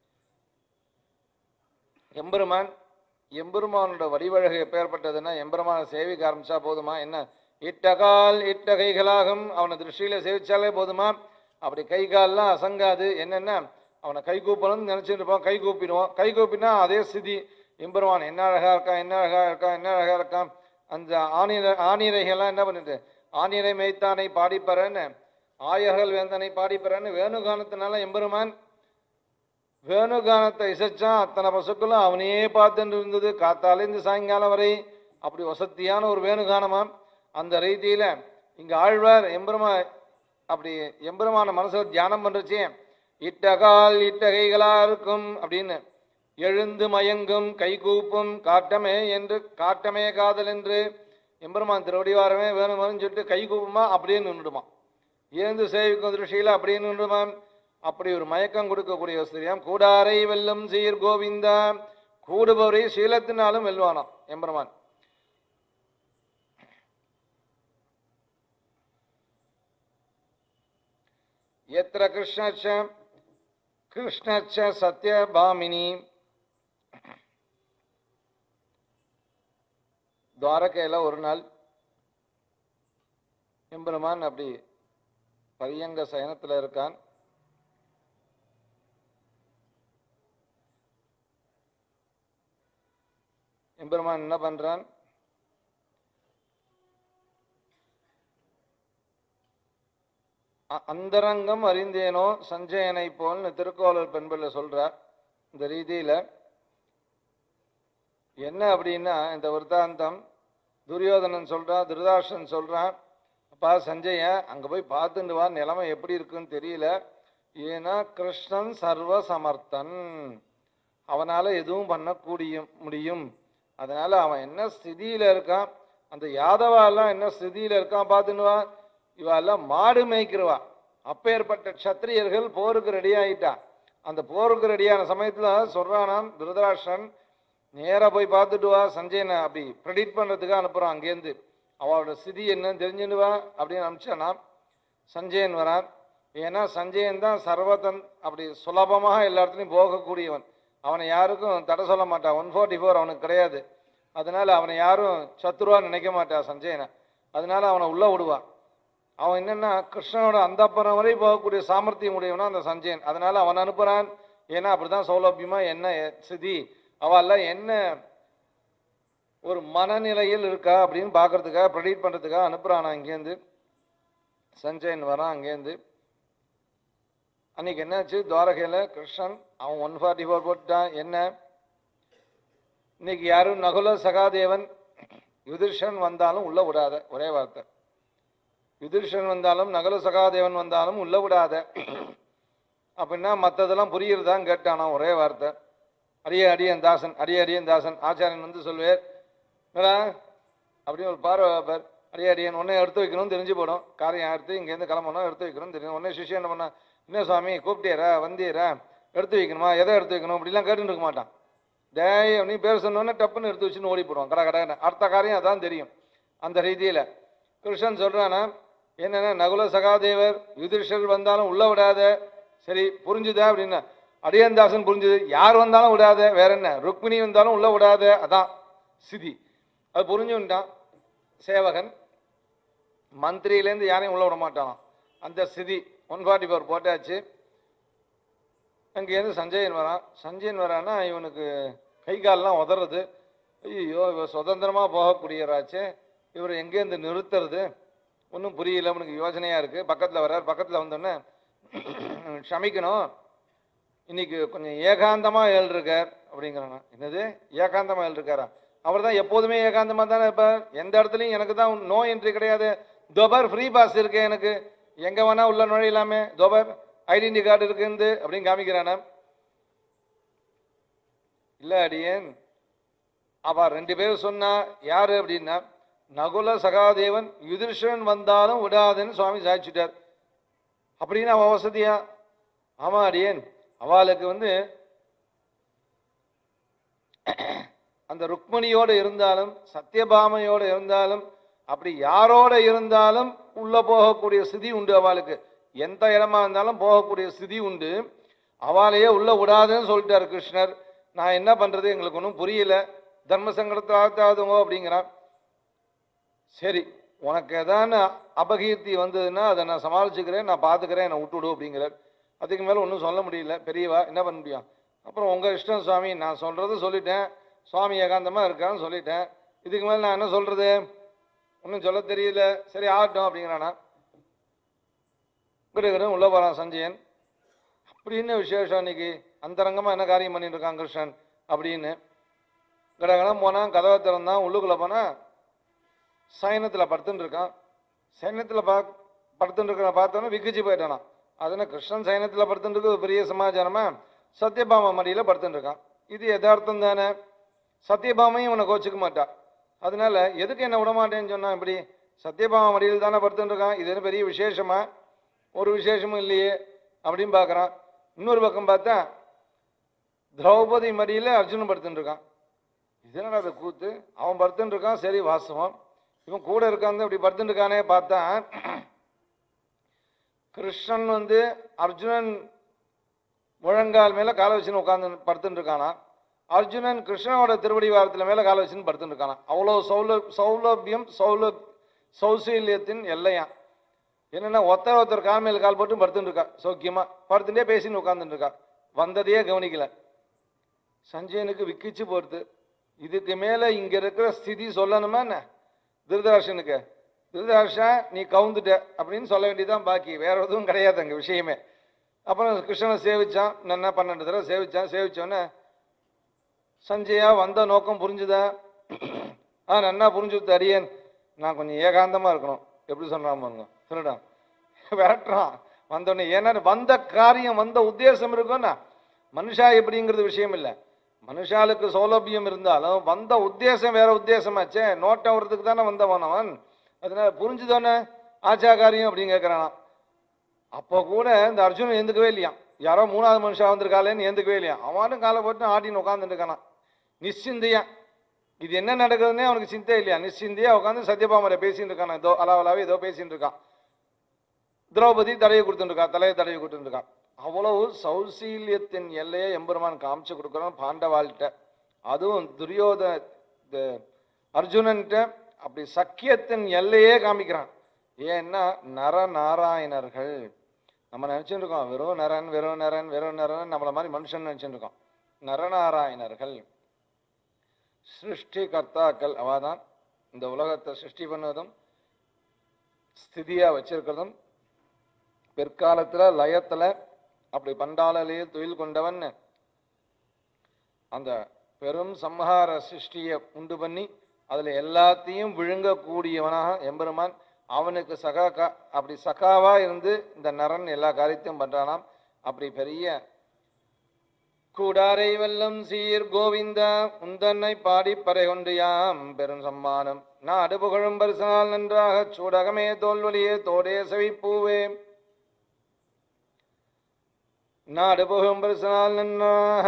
எம்பெருமான் எம்பெருமானோட வடிவழகு எப்பேற்பட்டதுன்னா, எம்பெருமான சேவிக்க ஆரம்பிச்சா போதுமா? என்ன இட்டகால் இட்ட கைகளாகும், அவனை திருஷ்டியில சேவிச்சாலே போதுமா? அப்படி கை கால்லாம் அசங்காது. என்னென்ன அவனை கை கூப்பணும்னு நினைச்சிட்டு இருப்பான், கை கூப்பிடுவோம். கை கூப்பினா அதே ஸ்திதி. எம்பெருமான் என்ன அழகா இருக்கான், என்ன அழகா இருக்கான், என்ன அழகா இருக்கான். அந்த ஆணிரைகள்லாம் என்ன பண்ணிட்டு, ஆணிரை மேய்த்தானை பாடிப்பறன்னு, ஆயர்கள் வேந்தனை பாடிப்பறன்னு வேணுகானத்தினால எம்பெருமான் வேணுகானத்தை இசைச்சான். அத்தனை பசுக்களும் அவனையே பார்த்துட்டு இருந்தது காத்தாலேருந்து சாயங்காலம் வரை. அப்படி வசத்தியான ஒரு வேணுகானமாம். அந்த ரீதியில இங்க ஆழ்வார் எம்பெருமான் அப்படி எம்பெருமான மனசுல தியானம் பண்றச்சே, இட்டகால் இட்டகைகளா இருக்கும் அப்படின்னு, எழுந்து மயங்கும் கை கூப்பும் காட்டமே என்று, காட்டமே காதல் என்று எம்பெருமான் திருவடிவாரமே வேணுமான்னு சொல்லிட்டு கை கூப்புமா அப்படியே நின்றுடுமா, ஏந்து சேவிக்கும் திருஷ்டியில அப்படியே நின்றுமான். அப்படி ஒரு மயக்கம் கொடுக்கக்கூடிய ஸ்திரியாம். கூடாரை வெல்லும் சீர் கோவிந்தா, கூடுபவரை சீலத்தினாலும் வெல்வானாம் எம்பெருமான். எத்திர கிருஷ்ணச்ச கிருஷ்ணச்ச சத்யபாமினி. துவாரகையில ஒரு நாள் எம்பெருமான் அப்படி பரியங்க சயனத்துல இருக்கான். எம்பெருமான் என்ன பண்றான், அந்தரங்கம் அறிந்தேனோ சஞ்சயனை போல்னு திருக்கோளூர் பெண்பிள்ளை சொல்றார். இந்த ரீதியில என்ன அப்படின்னா, இந்த விருத்தாந்தம் துரியோதனன் சொல்றான், திருதாஷன் சொல்றான், அப்பா சஞ்சய அங்க போய் பார்த்துட்டு வா, நிலைமை எப்படி இருக்குன்னு தெரியல. ஏன்னா கிருஷ்ணன் சர்வ சமர்த்தன், அவனால எதுவும் பண்ணக்கூடிய முடியும். அதனால அவன் என்ன ஸ்திதியில இருக்கான், அந்த யாதவாலாம் என்ன ஸ்திதியில இருக்கான் பார்த்துன்னு வா. இவெல்லாம் மாடு மேய்க்கிறவா. அப்பேற்பட்ட க்ஷத்திரியர்கள் போருக்கு ரெடி ஆயிட்டான். அந்த போருக்கு ரெடியான சமயத்துல சொல்றானாம் திருதராஷ்டிரன், நேரா போய் பார்த்துட்டு வா சஞ்சயனை அப்படி ப்ரெடிக்ட் பண்றதுக்கு அனுப்புறான். அங்கேருந்து அவளோட ஸ்திதி என்னன்னு தெரிஞ்சுட்டு வா அப்படின்னு அனுப்பிச்சானா. சஞ்சயன் வரான். ஏன்னா சஞ்சயன் தான் சர்வதன், அப்படி சுலபமாக எல்லா இடத்துலையும் போகக்கூடியவன். அவனை யாருக்கும் தடை சொல்ல மாட்டான். 144 அவனுக்கு கிடையாது. அதனால அவனை யாரும் சத்துருவா நினைக்க மாட்டா சஞ்சயனை. அதனால அவனை உள்ள விடுவான். அவன் என்னன்னா கிருஷ்ணனோட அந்தப்புறம் வரை போகக்கூடிய சாமர்த்தியம் உடையவனா அந்த சஞ்சயன். அதனால அவன் அனுப்புறான். ஏன்னா அப்படிதான் சௌலபியமா என்ன ஸ்திதி, அவெல்லாம் என்ன ஒரு மனநிலையில் இருக்கா அப்படின்னு பாக்குறதுக்காக, ப்ரெடிக்ட் பண்றதுக்காக அனுப்புறானா. இங்கேருந்து சஞ்சயன் வரான். அங்கேருந்து அன்னைக்கு என்னாச்சு, துவாரகையில கிருஷ்ணன் அவன் 144 போட்டான். என்ன இன்னைக்கு யாரும் நகுல சகாதேவன் யுதிர்ஷன் வந்தாலும் உள்ள விடாத, ஒரே வார்த்தை. யுதிர்ஷன் வந்தாலும் நகுல சகாதேவன் வந்தாலும் உள்ள விடாத அப்படின்னா மற்றதெல்லாம் புரியுறதான் கேட்டானா, ஒரே வார்த்தை. அடியன் தாசன், அடியன் தாசன். ஆச்சாரியன் வந்து சொல்வேர் அப்படின்னு ஒரு பார்வை, அடியன் உடனே எடுத்து வைக்கணும்னு தெரிஞ்சு போடும். காரியம் எடுத்து இங்கேருந்து கிளம்பணும், எடுத்து வைக்கணும்னு தெரியும். உடனே சிஷியன் என்ன பண்ணா, என்ன சுவாமி கூப்பிட்டேரா வந்தீரா, எடுத்து வைக்கணுமா, எதை எடுத்து வைக்கணும் அப்படிலாம் கேட்டுட்டு இருக்க மாட்டான். டேய் நீ பேர் சொன்னோன்னே டப்புன்னு எடுத்து வச்சுன்னு ஓடி போடுவான். கடை அடுத்த காரியம் அதான் தெரியும். அந்த ரீதியில கிருஷ்ணன் சொல்றானா, என்னன்னா நகுல சகாதேவர் யுதிர்ஷர் வந்தாலும் உள்ள விடாத. சரி புரிஞ்சுதா அப்படின்னா, அடியந்தாசன் புரிஞ்சுது. யார் வந்தாலும் விடாத, வேற என்ன, ருக்மிணி வந்தாலும் உள்ள விடாத, அதான் சிதி. அது புரிஞ்சுட்டான் சேவகன். மந்திரியிலேருந்து யாரையும் உள்ள விட மாட்டான். அந்த சிதி 144 போட்டாச்சு. அங்கேருந்து சஞ்சயன் வரான். சஞ்சயன் வரான்னா இவனுக்கு கை கால்லாம் உதறது. ஐயோ இவர் சுதந்திரமா போகக்கூடியவராச்சே, இவர் எங்கேருந்து நிறுத்துறது ஒன்றும் புரியல. அவனுக்கு யோசனையா இருக்கு. பக்கத்துல வர்றார். பக்கத்துல வந்தோடனே, க்ஷமிக்கணும் இன்னைக்கு கொஞ்சம் ஏகாந்தமா இருக்கார் அப்படிங்கிறாங்க. என்னது ஏகாந்தமா இருக்காரா? அவர் தான் எப்போதுமே ஏகாந்தமா தானே இருப்பார். எந்த இடத்துலையும் எனக்கு தான் நோ என்ட்ரி கிடையாது. தோபர் ஃப்ரீ பாஸ் இருக்கு எனக்கு, எங்க வேணா உள்ள நுழையலாமே, தோபர் ஐடென்டி கார்டு இருக்குது அப்படின்னு காமிக்கிறானா. இல்ல அடியேன், அவ 2 பேரும் சொன்னா யாரு அப்படின்னா, நகுல சகாதேவன் யுதிர்ஷன் வந்தாலும் விடாதுன்னு சுவாமி சாதிச்சுட்டார். அப்படின்னு அவ வசதியா? ஆமா அடியேன், அவளுக்கு அந்த ருக்மணியோடு இருந்தாலும் சத்யபாமையோடு இருந்தாலும் அப்படி யாரோட இருந்தாலும் உள்ள போகக்கூடிய ஸ்திதி உண்டு அவளுக்கு. எந்த இடமா இருந்தாலும் போகக்கூடிய ஸ்திதி உண்டு. அவளையே உள்ள விடாதுன்னு சொல்லிட்டாரு கிருஷ்ணர். நான் என்ன பண்றது, எங்களுக்கு ஒன்றும் புரியல, தர்ம சங்கடத்தில் ஆழ்த்தாதுங்க அப்படிங்கிறான். சரி, உனக்கு ஏதான அபகீர்த்தி வந்ததுன்னா அதை நான் சமாளிச்சுக்கிறேன், நான் பார்த்துக்கிறேன், என்னை விட்டுவிடு அப்படிங்கிறார். அதுக்கு மேலே ஒன்றும் சொல்ல முடியல. பெரியவா என்ன பண்ண முடியும்? அப்புறம் உங்கள் இஷ்டம் சுவாமி, நான் சொல்கிறது சொல்லிட்டேன், சுவாமி ஏகாந்தமாக இருக்கான்னு சொல்லிட்டேன், இதுக்கு மேலே நான் என்ன சொல்கிறது, ஒன்றும் சொல்ல தெரியல, சரி ஆகட்டும் அப்படிங்கிறானா. கிடுகிடும் உள்ள போகிறான் சஞ்சயன். அப்படின்னு விசேஷம் இன்னைக்கு அந்தரங்கமாக என்ன காரியம் பண்ணிட்டு இருக்கான் கிருஷ்ணன் அப்படின்னு கடகடம் போனான். கதவை திறந்தான். உள்ளுக்குள்ளே போனால் சயனத்தில் படுத்துட்டு இருக்கான். சயனத்தில் படுத்துட்டு இருக்கிற பார்த்தோன்னா விக்கிச்சு போயிட்டானா. அதனால் கிருஷ்ணன் சயனத்தில் படுத்துட்டு ஒரு பெரிய சமாச்சாரமா சத்யபாமா மடியில் படுத்துட்டு இருக்கான். இது யதார்த்தம் தானே. சத்யபாமையும் இவனை கோச்சிக்க மாட்டா. அதனால எதுக்கு என்ன விடமாட்டேன்னு சொன்னான். இப்படி சத்யபாமா மடியில் தானே படுத்துட்டு இருக்கான், இது என்ன பெரிய விசேஷமா? ஒரு விசேஷமும் இல்லையே அப்படின்னு பார்க்குறான். இன்னொரு பக்கம் பார்த்தா திரௌபதி மடியில் அர்ஜுனன் படுத்துட்டு இருக்கான். இதனால அதை கூத்து, அவன் படுத்துட்டு இருக்கான், சரி வாஸ்தவம். இவன் கூட இருக்கான் இப்படி படுத்துட்டு இருக்கானே பார்த்தா கிருஷ்ணன் அர்ஜுனன் முழங்கால் மேல காலை வச்சுன்னு உட்காந்து படுத்துட்டு இருக்கானா. அர்ஜுனன் கிருஷ்ணனோட திருவடி வாரத்தில் மேல காலை வச்சுன்னு படுத்துட்டு இருக்கானா. அவ்வளோ சௌலபியம் சௌசீல்யத்தின் எல்லையா. என்னன்னா ஒருத்தர் கால் மேல கால் போட்டு படுத்துட்டு இருக்கா. சௌக்கியமா படுத்துட்டே பேசின்னு உட்காந்துட்டு இருக்கா. வந்ததையே கவனிக்கல. சஞ்சயனுக்கு விக்கிச்சு போறது. இதுக்கு மேல இங்க இருக்கிற ஸ்திதி சொல்லணுமா என்ன திருதராஷனுக்கு? திருதராஷா நீ கவுந்துட்ட அப்படின்னு சொல்ல வேண்டியதான் பாக்கி, வேற எதுவும் கிடையாது அங்க விஷயமே. அப்புறம் கிருஷ்ணனை சேவிச்சான். என்ன 12 தடவை சேவிச்சான். சேவிச்சோன்னே சஞ்சயா வந்த நோக்கம் புரிஞ்சுதா? நன்னா புரிஞ்சுது அடியேன், நான் கொஞ்சம் ஏகாந்தமா இருக்கணும். எப்படி சொல்றான் பாருங்க, திருடான் விரட்டுறான் வந்தோடனே. ஏன்னா வந்த காரியம் வந்த உத்தேசம் இருக்கும்னா மனுஷா எப்படிங்கிறது விஷயம் இல்லை. மனுஷாளுக்கு சௌலபியம் இருந்தாலும் வந்த உத்தேசம் வேற உத்தேசமாச்சே. நோட்டம் வர்றதுக்கு தானே வந்தவன் அவன். அதனால புரிஞ்சுதானே ஆச்சா காரியம் அப்படின்னு கேட்கறான். அப்போ கூட இந்த அர்ஜுனன் எந்துக்கவே இல்லையாம். யாரோ 3வது மனுஷா வந்திருக்காளேன்னு எந்துக்கவே இல்லையாம். அவனும் காலை போட்டு ஆட்டின்னு உட்காந்துட்டு இருக்கானா நிச்சிந்தையா. இது என்ன நடக்குதுன்னே அவனுக்கு சிந்தை இல்லையா. நிச்சிந்தையா உட்காந்து சத்யபாமரை பேசிட்டு இருக்கான். ஏதோ அலாவலாவே ஏதோ பேசிட்டு இருக்கான். திரௌபதி தலையை கொடுத்துட்டு இருக்கா, தலையை தடவி கொடுத்துட்டு இருக்கான். அவ்வளவு சௌசீல்யத்தின் எல்லையை எம்பெருமான் காமிச்சு கொடுக்குறான் பாண்டவாள்கிட்ட. அதுவும் அர்ஜுனன்கிட்ட அப்படி சக்கியத்தின் எல்லையே காமிக்கிறான். ஏன்னா நரநாராயணர்கள் நம்ம நினைச்சுட்டு இருக்கோம் வெறும் நரன் வெறும் நரன் வெறும் நரன் நம்மள மாதிரி மனுஷன் நினைச்சுட்டு இருக்கோம். நரநாராயணர்கள் சிருஷ்டி கர்த்தாக்கள். அவாதான் இந்த உலகத்தை சிருஷ்டி பண்ணதும் ஸ்திதியா வச்சிருக்கிறதும் பிற்காலத்துல லயத்துல அப்படி பண்டாளையே தொழில் கொண்டவன் அந்த பெரும் சம்ஹார சிருஷ்டியை உண்டு பண்ணி அதுல எல்லாத்தையும் விழுங்கக்கூடியவனாக எம்பெருமான். அவனுக்கு அப்படி சகாவா இருந்து இந்த நரன் எல்லா காரியத்தையும் பண்றானாம். அப்படி பெரிய கூடாரை வெல்லம் சீர் கோவிந்தா உந்தன்னை பாடி பறை கொண்டு யாம் பெரும் சம்மானம் நாடு புகழும் பரிசனால் நன்றாக சூடகமே தோல்வலியே தோடே செவிப்பூவே நாடு புகழும் பரிசனால் நன்றாக.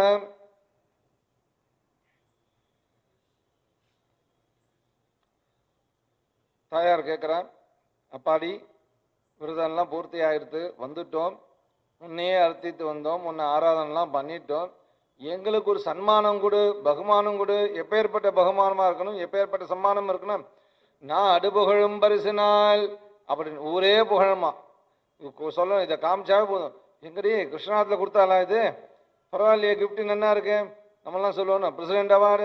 தாயார் கேட்கிறான், அப்பாடி விரதம்லாம் பூர்த்தி ஆயிடுத்து, வந்துட்டோம், உன்னையே அர்த்தித்து வந்தோம், உன்னை ஆராதனைலாம் பண்ணிட்டோம், எங்களுக்கு ஒரு சன்மானம் கொடு, பகுமானம் கொடு. எப்பேற்பட்ட பகுமானமா இருக்கணும், எப்பேற்பட்ட சம்மானம் இருக்கணும்? நான் அடுபுகழும் பரிசினால் அப்படின்னு ஊரே புகழமா சொல்லணும். இதை காமிச்சாவே போதும். எங்கடி கிருஷ்ணாத்தில் கொடுத்தாலாம் இது பரவாயில்லையே, கிஃப்ட் நல்லா இருக்கு, நம்மளாம் சொல்லுவோம். பிரசிடென்ட் அவார்டு,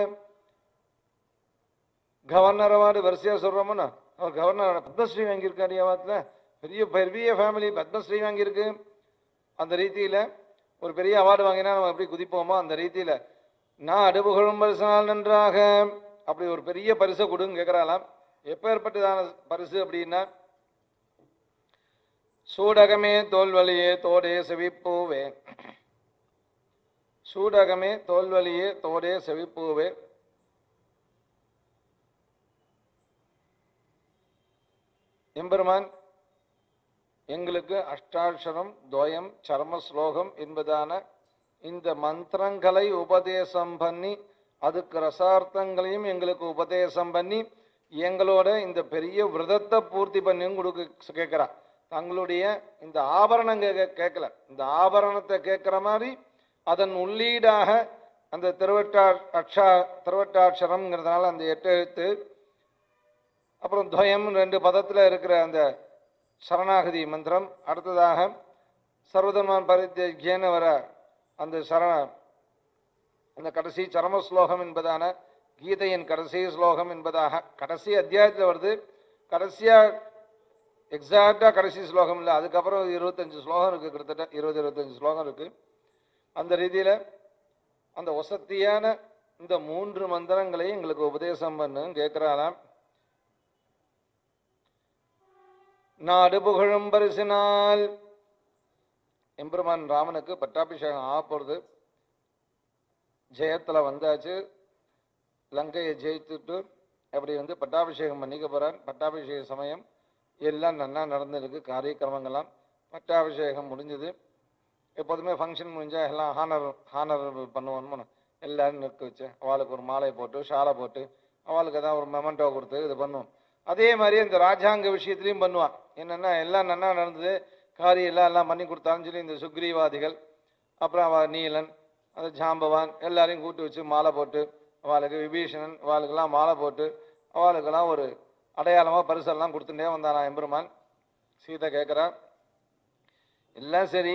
கவர்னர் அவார்டு வரிசையா சொல்றோம்னா, அவர் கவர்னர் பத்மஸ்ரீ வாங்கியிருக்காரு. அவார்டில் பெரிய பெரிய ஃபேமிலி பத்மஸ்ரீ வாங்கியிருக்கு. அந்த ரீதியில் ஒரு பெரிய அவார்டு வாங்கினா நம்ம எப்படி குதிப்போமோ அந்த ரீதியில் நான் அடுபுகழும் பரிசினால் நன்றாக அப்படி ஒரு பெரிய பரிசை கொடுன்னு கேட்குறாலாம். எப்பேற்பட்டதான பரிசு அப்படின்னா, சூடகமே தோல்வலியே தோடே செவிப்பூவே, சூடகமே தோல்வலியே தோடே செவிப்பூவே. எம்பெருமான் எங்களுக்கு அஷ்டாட்சரம் துவயம் சர்ம ஸ்லோகம் என்பதான இந்த மந்திரங்களை உபதேசம் பண்ணி அதுக்கு ரசார்த்தங்களையும் எங்களுக்கு உபதேசம் பண்ணி எங்களோட இந்த பெரிய விரதத்தை பூர்த்தி பண்ணியும் கொடுக்க கேட்குறா. தங்களுடைய இந்த ஆபரணம் கேட்கல, இந்த ஆபரணத்தை கேட்குற மாதிரி அதன் உள்ளீடாக அந்த திருவட்டாட்சரம்ங்கிறதுனால அந்த 8 எழுத்து, அப்புறம் துவயம் 2 பதத்தில் இருக்கிற அந்த சரணாகதி மந்திரம், அடுத்ததாக சர்வதர்மான் பரித்யஜ்யன்னு வர அந்த அந்த கடைசி சரம ஸ்லோகம் என்பதான கீதையின் கடைசி ஸ்லோகம் என்பதாக கடைசி அத்தியாயத்தில் வருது. கடைசியாக எக்ஸாக்டாக கடைசி ஸ்லோகம் இல்லை, அதுக்கப்புறம் 25 ஸ்லோகம் இருக்குது, கிட்டத்தட்ட 20-25 ஸ்லோகம் இருக்குது. அந்த ரீதியில் அந்த வசத்தியான இந்த 3 மந்திரங்களையும் எங்களுக்கு உபதேசம் பண்ணுன்னு கேட்குறாராம். நாடு புகழும் பரிசினால் எம்பெருமான் ராமனுக்கு பட்டாபிஷேகம் ஆக போகிறது. ஜெயத்தில் வந்தாச்சு, லங்கையை ஜெயித்துட்டு அப்படி பட்டாபிஷேகம் பண்ணிக்க போகிறார். பட்டாபிஷேக சமயம் எல்லாம் நல்லா நடந்திருக்கு, காரியக்கிரமங்கள்லாம். பட்டாபிஷேகம் முடிஞ்சது. எப்போதுமே ஃபங்க்ஷன் முடிஞ்சால் எல்லாம் ஹானர் பண்ணுவோன்னு எல்லோரும் நிற்க வச்சு அவளுக்கு ஒரு மாலை போட்டு ஷாலை போட்டு அவளுக்கு தான் ஒரு மெமெண்டோ கொடுத்து இது பண்ணுவோம். அதே மாதிரி இந்த ராஜாங்க விஷயத்துலையும் பண்ணுவான். என்னென்னா எல்லாம் நல்லா நடந்தது, காரியம் எல்லாம் பண்ணி கொடுத்தான்னு சொல்லி இந்த சுக்ரீவாதிகள், அப்புறம் நீலன், அந்த ஜாம்பவான் எல்லாரையும் கூட்டு வச்சு மாலை போட்டு அவளுக்கு விபீஷணன் அவளுக்கெல்லாம் மாலை போட்டு அவளுக்கெல்லாம் ஒரு அடையாளமாக பரிசெல்லாம் கொடுத்துட்டே வந்தானா எம்பெருமான். சீதை கேட்குறான், எல்லாம் சரி,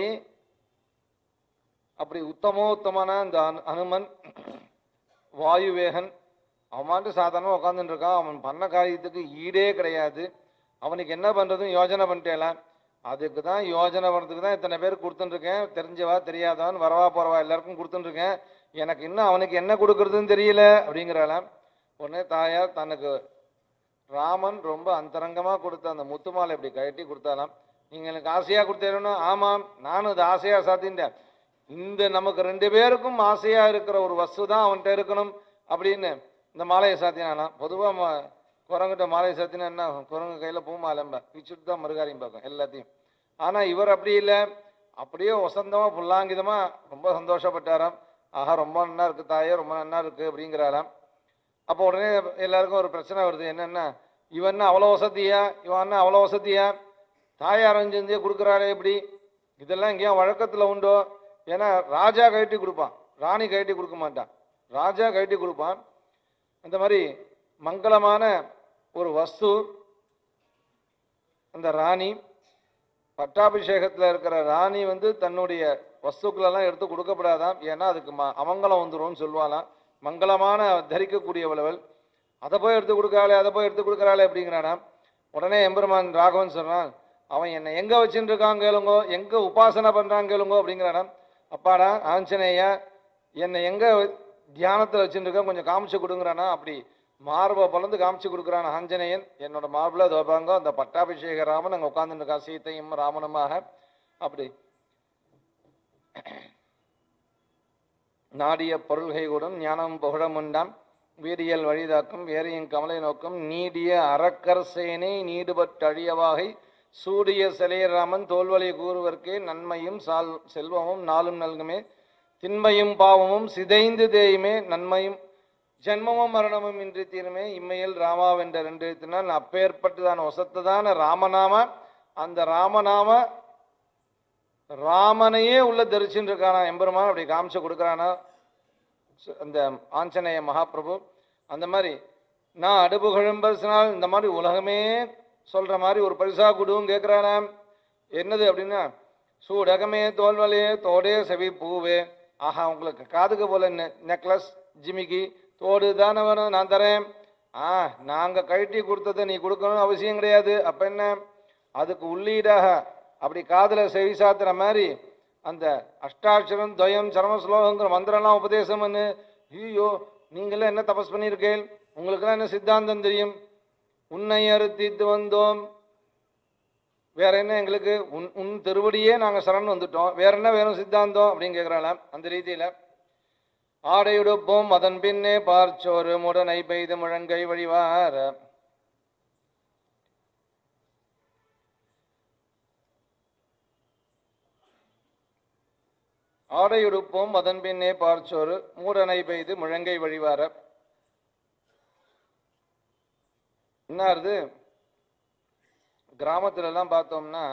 அப்படி உத்தமோத்தமான அந்த அனுமன் வாயுவேகன் அவன்ட்டு சாதாரணமாக உட்காந்துட்டு இருக்கான். அவன் பண்ண காரியத்துக்கு ஈடே கிடையாது. அவனுக்கு என்ன பண்ணுறதுன்னு யோஜனை பண்ணிட்டேலாம். அதுக்கு தான் யோஜனை பண்ணுறதுக்கு தான் இத்தனை பேர் கொடுத்துட்டுருக்கேன், தெரிஞ்சவா தெரியாதவன் வரவா போறவா எல்லாருக்கும் கொடுத்துட்டுருக்கேன். எனக்கு இன்னும் அவனுக்கு என்ன கொடுக்குறதுன்னு தெரியல அப்படிங்கிறாளாம். உடனே தாயார் தனக்கு ராமன் ரொம்ப அந்தரங்கமாக கொடுத்த அந்த முத்து மாலை இப்படி கட்டி கொடுத்தாலாம். நீங்கள் எனக்கு ஆசையாக கொடுத்தேன்னு. ஆமாம், நானும் இது ஆசையாக சாத்தின்ட்டேன். இந்த நமக்கு 2 பேருக்கும் ஆசையாக இருக்கிற ஒரு வஸ்து தான் அவன்கிட்ட இருக்கணும் அப்படின்னு இந்த மாலையை சாத்தினானா. பொதுவாக குரங்கிட்ட மாலையை சாத்தினா என்ன, குரங்கு கையில் பூ மாலைம்பா பிச்சுட்டு தான் மறுகாரியம் பார்க்கும் எல்லாத்தையும். ஆனால் இவர் அப்படி இல்லை, அப்படியே வசந்தமாக புல்லாங்கிதமாக ரொம்ப சந்தோஷப்பட்டாராம். ஆஹா, ரொம்ப நல்லா இருக்குது தாயே, ரொம்ப நல்லா இருக்குது அப்படிங்கிறாராம். அப்போ உடனே எல்லாருக்கும் ஒரு பிரச்சனை வருது. என்னென்னா, இவன் அவ்வளோ வசதியா, இவன் அவ்வளோ வசதியா, தாயார் அஞ்சிருந்தே கொடுக்குறாரே எப்படி, இதெல்லாம் எங்கேயும் வழக்கத்தில் உண்டோ? ஏன்னா ராஜா கட்டி கொடுப்பான், ராணி கட்டி கொடுக்க மாட்டான், ராஜா கட்டி கொடுப்பான். அந்த மாதிரி மங்களமான ஒரு வஸ்து அந்த ராணி. பட்டாபிஷேகத்தில் இருக்கிற ராணி தன்னுடைய வஸ்துக்களெல்லாம் எடுத்து கொடுக்கப்படாதான், ஏன்னா அதுக்கு அமங்கலம் வந்துடும் சொல்லுவாளாம். மங்களமான தரிக்கக்கூடியவளவள், அதை போய் எடுத்து கொடுக்குறாளே, அதை போய் எடுத்து கொடுக்குறாளே அப்படிங்கிறானா. உடனே எம்பெருமான் ராகவன் சொல்கிறான், அவன் என்னை எங்கே வச்சுட்டு இருக்கான் கேளுங்கோ, எங்கே உபாசனை பண்ணுறான் கேளுங்கோ அப்படிங்கிறானா. அப்பாடா ஆஞ்சநேயா, என்னை எங்கே தியானத்தில் வச்சுட்டு இருக்கான், கொஞ்சம் காமிச்சு கொடுங்குறானா. அப்படி மார்பை பலந்து காமிச்சு கொடுக்குறான் ஆஞ்சநேயன். என்னோட மார்பில் தோபாங்க அந்த பட்டாபிஷேக ராமன் அங்கே உட்காந்துட்டு இருக்கான், சீத்தையும் ராமனுமாக. அப்படி நாடிய பொருள்கை கூடும் ஞானம் புகழம் உண்டாம் வீரியல் வழிதாக்கும் வேறையும் கமலை நோக்கம் நீடிய அறக்கரசேனை நீடுபட்டழியவாகை சூடிய சிலையராமன் தோல்வழி கூறுவர்க்கே நன்மையும் செல்வமும் நாளும் நல்குமே திண்மையும் பாவமும் சிதைந்து தேயுமே நன்மையும் ஜென்மமும் மரணமும் இன்றி தீருமே இம்மையில் ராமாவென்ற 2 எழுத்தினால் அப்பேற்பட்டுதான் வசத்துதான ராமநாம. அந்த ராமநாம ராமனையே உள்ள தரிச்சுட்டு இருக்கானா எம்பெருமான், அப்படி காமிச்சு கொடுக்குறானா அந்த ஆஞ்சநேய மகாபிரபு. அந்த மாதிரி நான் அடுப்புகழும் பரிசினால் இந்த மாதிரி உலகமே சொல்ற மாதிரி ஒரு பரிசா கொடுவும் கேட்குறானா. என்னது அப்படின்னா, சூடகமே தோல்வலையே தோடே செவி பூவே. ஆஹா, உங்களுக்கு காதுக்கு போல நெக்லஸ் ஜிமிக்கி தோடு தானே வேணும், நான் தரேன். நாங்கள் கழட்டி கொடுத்ததை நீ கொடுக்கணும்னு அவசியம் கிடையாது. அப்போ என்ன, அதுக்கு உள்ளீடாக அப்படி காதில் செவி சாத்துற மாதிரி அந்த அஷ்டாட்சரம் துவயம் சரம ஸ்லோகங்கிற மந்திரம்லாம் உபதேசம் பண்ணு. ஐயோ, நீங்களாம் என்ன தபஸ் பண்ணியிருக்கேன், உங்களுக்கெல்லாம் என்ன சித்தாந்தம் தெரியும், உன்னை அறுத்தித்து வந்தோம், வேற என்ன எங்களுக்கு உன் திருவடியே நாங்கள் சரண் வந்துட்டோம், வேற என்ன வேணும் சித்தாந்தம் அப்படின்னு கேட்குறாளாம். அந்த ரீதியில் ஆடையுடுப்போம் அதன் பின்னே பார்ச்சோறு முடனை பெய்து முழங்கை வழிவார ஆடையுடுப்போம் அதன் பின்னே பார்ச்சோறு மூடனை பெய்து முழங்கை வழிவார. என்னாருது, கிராமத்துல எல்லாம் பார்த்தோம்னா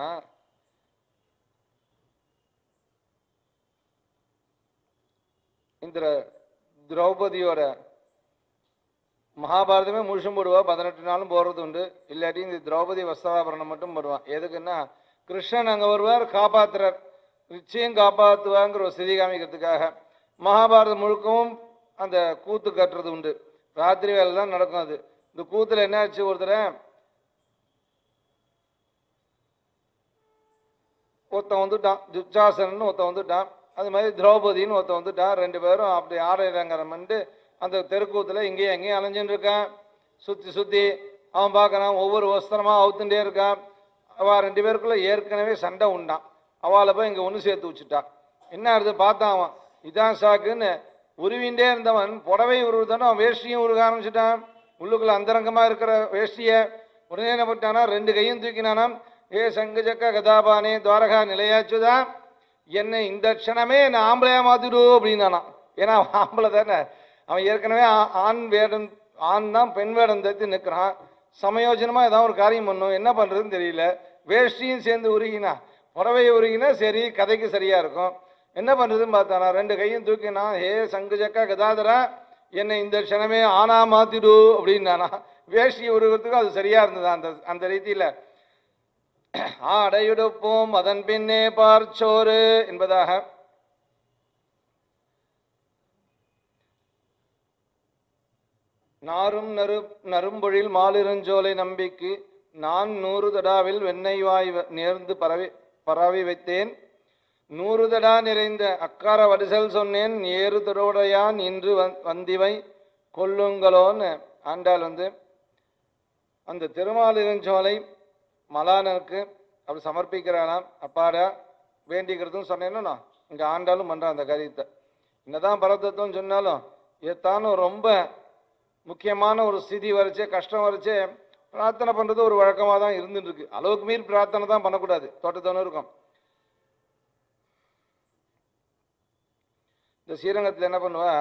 இந்த திரௌபதியோட மகாபாரதமே முழுசும் போடுவா, 18 நாளும் போடுறது உண்டு. இல்லாட்டி இந்த திரௌபதி வஸ்திராபரணம் மட்டும் போடுவான். எதுக்குன்னா கிருஷ்ணன் அங்க வருவார், காப்பாத்துறார், நிச்சயம் காப்பாற்றுவாங்கிற ஒரு ஸ்திதி காமிக்கிறதுக்காக மகாபாரதம் முழுக்கவும் அந்த கூத்து கட்டுறது உண்டு. ராத்திரி வேலை தான் நடக்கும். அது இந்த கூத்துல என்ன ஆச்சு, ஒருத்தர ஒருத்தன் வந்துட்டான், துச்சாசனன்னு ஒருத்தன் வந்துட்டான், அது மாதிரி திரௌபதின்னு ஒருத்தன் வந்துட்டான். 2 பேரும் அப்படி ஆடையரங்கரம்ட்டு அந்த தெருக்கூத்துல இங்கேயும் அங்கேயும் அலைஞ்சுட்டு இருக்கான். சுத்தி சுத்தி அவன் பார்க்கறான், ஒவ்வொரு வஸ்திரமா அவுத்துட்டே இருக்கான். அவ 2 பேருக்குள்ள ஏற்கனவே சண்டை உண்டான். அவளை போய் இங்க ஒன்று சேர்த்து வச்சுட்டான். என்ன ஆகுது பார்த்தான் அவன், இதான் சாக்குன்னு உருவிண்டே இருந்தவன் புடவை உருவுதானோ அவன் வேஷ்டியும் உருக ஆரம்பிச்சுட்டான். உள்ளுக்குள்ள அந்தரங்கமா இருக்கிற வேஷ்டிய உடனே என்ன பண்ணிட்டானா, 2 கையும் தூக்கினானாம். ஏ சங்கு சக்க கதாபானே துவாரகா நிலையாச்சுதான், என்னை இந்த க்ஷணமே நான் ஆம்பளையா மாத்திடு அப்படின்னானா. ஏன்னா அவன் ஆம்பளை தானே, அவன் ஏற்கனவே ஆண் தான் பெண் வேடம் தத்தி நிற்கிறான். சமயோஜனமா ஏதாவது ஒரு காரியம் பண்ணும், என்ன பண்றதுன்னு தெரியல. வேஷ்டியும் சேர்ந்து உருகினா, புடவையை உருகினா சரி, கதைக்கு சரியா இருக்கும். என்ன பண்றதுன்னு பார்த்தானா, 2 கையும் தூக்கினா, ஹே சங்கு சக்கா கதாதரா என்னை இந்த க்ஷணமே ஆனா மாத்திடு அப்படின்னானா. வேஷ்டி உருகிறதுக்கும் அது சரியா இருந்தது. அந்த அந்த ரீதியில ஆடையுடுப்போம் அதன் பின்னே பார்ச்சோறு என்பதாக நாரும் நரும்பொழில் மாலிருஞ்சோலை நம்பிக்கு நான் 100 தடாவில் வெண்ணெய் வாய் நேர்ந்து பரவி வைத்தேன், 100 தடா நிறைந்த அக்கார வடிசல் சொன்னேன், ஏறு தொடோடையான் இன்று வந்திவை கொல்லுங்களோன்னு ஆண்டாள் அந்த திருமாலிருஞ்சோலை மலானனுக்கு அப்படி சமர்ப்பிக்கிறானாம். அப்பாடா வேண்டிக்கிறதும் சொன்னேன்னா இங்க ஆண்டாலும் பண்றான் அந்த காரியத்தை. என்னதான் பரதத்துவம் சொன்னாலும் ஏத்தானும் ரொம்ப முக்கியமான ஒரு ஸ்திதி வரைச்சே, கஷ்டம் வரைச்சே பிரார்த்தனை பண்றது ஒரு வழக்கமா தான் இருந்துட்டு இருக்கு. அளவுக்கு மீறி பிரார்த்தனை தான் பண்ணக்கூடாது, தோட்டத்தோன்னு இருக்கும். இந்த ஸ்ரீரங்கத்தில் என்ன பண்ணுவா,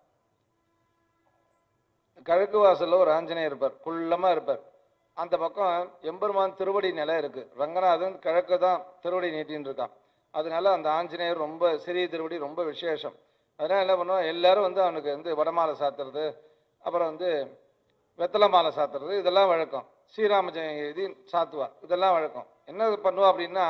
கிழக்கு வாசல்ல ஒரு ஆஞ்சநேயர் இருப்பார், குள்ளமா இருப்பார். அந்த பக்கம் எம்பெருமான் திருவடி நிலை இருக்கு. ரங்கநாதன் கிழக்கு தான் திருவடி நீட்டின்னு இருக்கான். அதனால அந்த ஆஞ்சநேயர் ரொம்ப சிறிய திருவடி, ரொம்ப விசேஷம். அதனால என்ன பண்ணுவோம், எல்லாரும் அவனுக்கு வடமாலை சாத்துறது, அப்புறம் வெத்தலை மாலை சாத்துறது, இதெல்லாம் வழக்கம். ஸ்ரீராம ஜெயந்தி சாத்துவா, இதெல்லாம் வழக்கம். என்ன பண்ணுவா அப்படின்னா,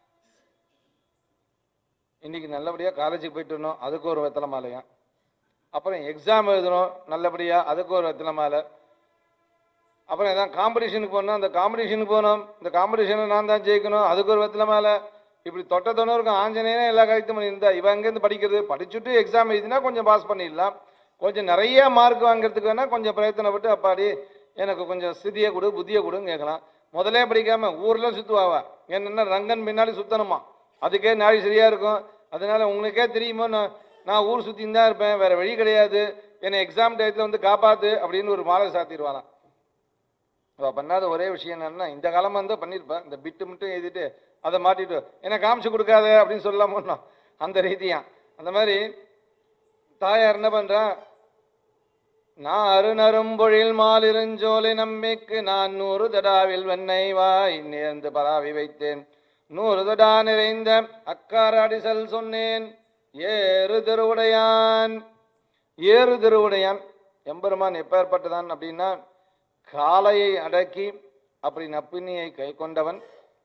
இன்னைக்கு நல்லபடியா காலேஜுக்கு போயிட்டு வரணும், அதுக்கு ஒரு வெத்தலை மாலையா. அப்புறம் எக்ஸாம் எழுதணும் நல்லபடியா, அதுக்கு ஒரு வெத்தலை மாலை. அப்புறம் ஏதாவது காம்படிஷனுக்கு போனோம், அந்த காம்படிஷனுக்கு போனோம், இந்த காம்படிஷனில் நான் தான் ஜெயிக்கணும், அதுக்கு ஒரு வெத்தலை மாலை. இப்படி தொட்டத்தோன்னு இருக்கும். ஆஞ்சநேயனே எல்லா காரியத்தையும் பண்ணியிருந்தா இவன் அங்கேருந்து படிக்கிறது, படிச்சுட்டு எக்ஸாம் எழுதினா கொஞ்சம் பாஸ் பண்ணிடலாம். கொஞ்சம் நிறைய மார்க் வாங்கிறதுக்கு வேணா கொஞ்சம் பிரயத்தனப்பட்டு அப்பாடி எனக்கு கொஞ்சம் ஸ்திதியை கொடு, புத்தியை கொடுன்னு கேட்கலாம். முதலே படிக்காம ஊர்ல சுற்றுவாவா, என்னென்ன ரங்கன் பின்னாடி சுத்தணுமா, அதுக்கே நாளை சரியா இருக்கும். அதனால உங்களுக்கே தெரியுமோ, நான் ஊர் சுற்றின்னு தான் இருப்பேன், வேற வழி கிடையாது, என்னை எக்ஸாம் டயத்தில் காப்பாத்து அப்படின்னு ஒரு மாலை சாத்திடுவானாம். அவள் பண்ணாத ஒரே விஷயம் என்னன்னா, இந்த காலமாக இருந்தால் பண்ணியிருப்பேன், இந்த பிட்டு மட்டும் எழுதிட்டு அதை மாட்டிட்டு என்னை காமிச்சு கொடுக்காத அப்படின்னு சொல்லாம அந்த ரீதியா. அந்த மாதிரி தாயார் என்ன பண்றா, நான் அருணரும்பொழில் மாலிருஞ்சோலை நம்பிக்கு நான் 100 தடாவில் வெண்ணெய் வாய் நேர்ந்து பராவி வைத்தேன், 100 தடா நிறைந்த அக்கார அடிசல் சொன்னேன், ஏறு திருவுடையான். ஏறு திருவுடையான் எம்பெருமான் எப்பேற்பட்டதான் அப்படின்னா, காளையை அடக்கி அப்படி நப்பினியை கை கொண்டவன்.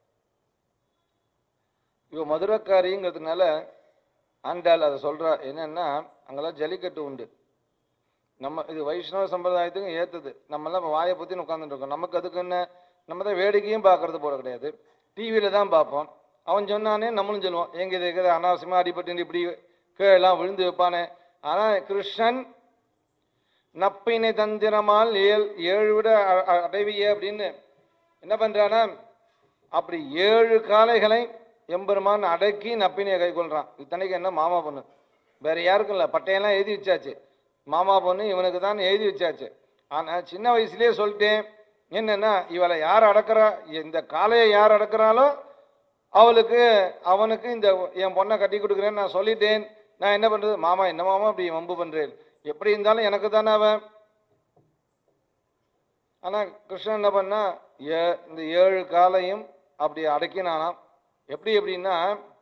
இவ மதுரக்காரிங்கிறதுனால ஆண்டாள் அதை சொல்றா. என்னன்னா, அங்கெல்லாம் ஜல்லிக்கட்டு உண்டு. நம்ம இது வைஷ்ணவ சம்பிரதாயத்துக்கு ஏத்துது. நம்மெல்லாம் வாயை பத்தின்னு உட்காந்துட்டு இருக்கோம். நமக்கு அதுக்கு என்ன, நம்ம தான் வேடிக்கையும் பார்க்கறது போல கிடையாது, டிவியில தான் பார்ப்போம். அவன் சொன்னானே நம்மளும் சொல்லுவோம், எங்க இது இருக்கிற அனாவசியமா அடிபட்டு இப்படி கீழெல்லாம் விழுந்து வைப்பானே. ஆனா கிருஷ்ணன் நப்பினை தந்திரமால் 7 விட அடைவிய அப்படின்னு என்ன பண்றானா, அப்படி 7 காளைகளை எம்பெருமான் அடக்கி நப்பினையை கை கொள்றான். இத்தனைக்கு என்ன மாமா பொண்ணு, வேற யாருக்கும் இல்லை, பட்டையெல்லாம் எழுதி வச்சாச்சு, மாமா பொண்ணு இவனுக்கு தான் எழுதி வச்சாச்சு. ஆனா சின்ன வயசுலயே சொல்லிட்டேன், என்னன்னா இவளை யார் அடக்குறா, இந்த காளையை யார் அடக்குறாளோ அவனுக்கு இந்த என் பொண்ணை கட்டி கொடுக்குறேன்னு நான் சொல்லிட்டேன். நான் என்ன பண்றது, மாமா என்ன மாமா அப்படி வம்பு பண்றேன், எப்படி இருந்தாலும் எனக்கு தானே அவன். ஆனால் கிருஷ்ணன் என்ன பண்ணா இந்த 7 காலையும் அப்படி அடக்கினானாம். எப்படின்னா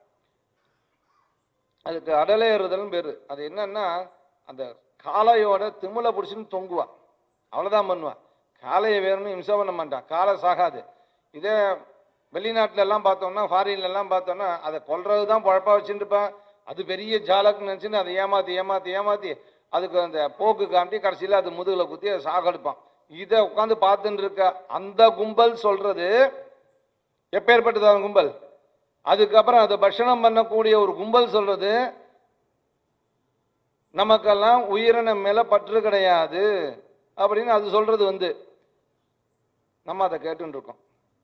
அதுக்கு அடலேறுதல்னு பேர். அது என்னன்னா அந்த காளையோட திமிலை பிடிச்சின்னு தொங்குவான், அவ்வளோதான் பண்ணுவான். காளையை வேணும்னு இம்சை பண்ண மாட்டான், காளை சாகாது. இதே வெளிநாட்டுல எல்லாம் பார்த்தோம்னா, ஃபாரின்ல எல்லாம் பார்த்தோம்னா அதை கொல்றது தான் பழப்பா வச்சுருப்பான். அது பெரிய ஜாலக்குன்னு நினச்சின்னு அதை ஏமாத்தி அதுக்கு அந்த போக்கு காண்டி கடைசியில் அது முதுகுல குத்தி அதை சாகடிப்பான். இதை உட்காந்து பார்த்துட்டு இருக்க அந்த கும்பல் சொல்றது எப்பேற்பட்டதான கும்பல். அதுக்கப்புறம் அதை பட்சணம் பண்ணக்கூடிய ஒரு கும்பல் சொல்றது நமக்கெல்லாம் உயிரின மேல பற்று கிடையாது அப்படின்னு அது சொல்றது நம்ம அதை கேட்டு இருக்கோம்.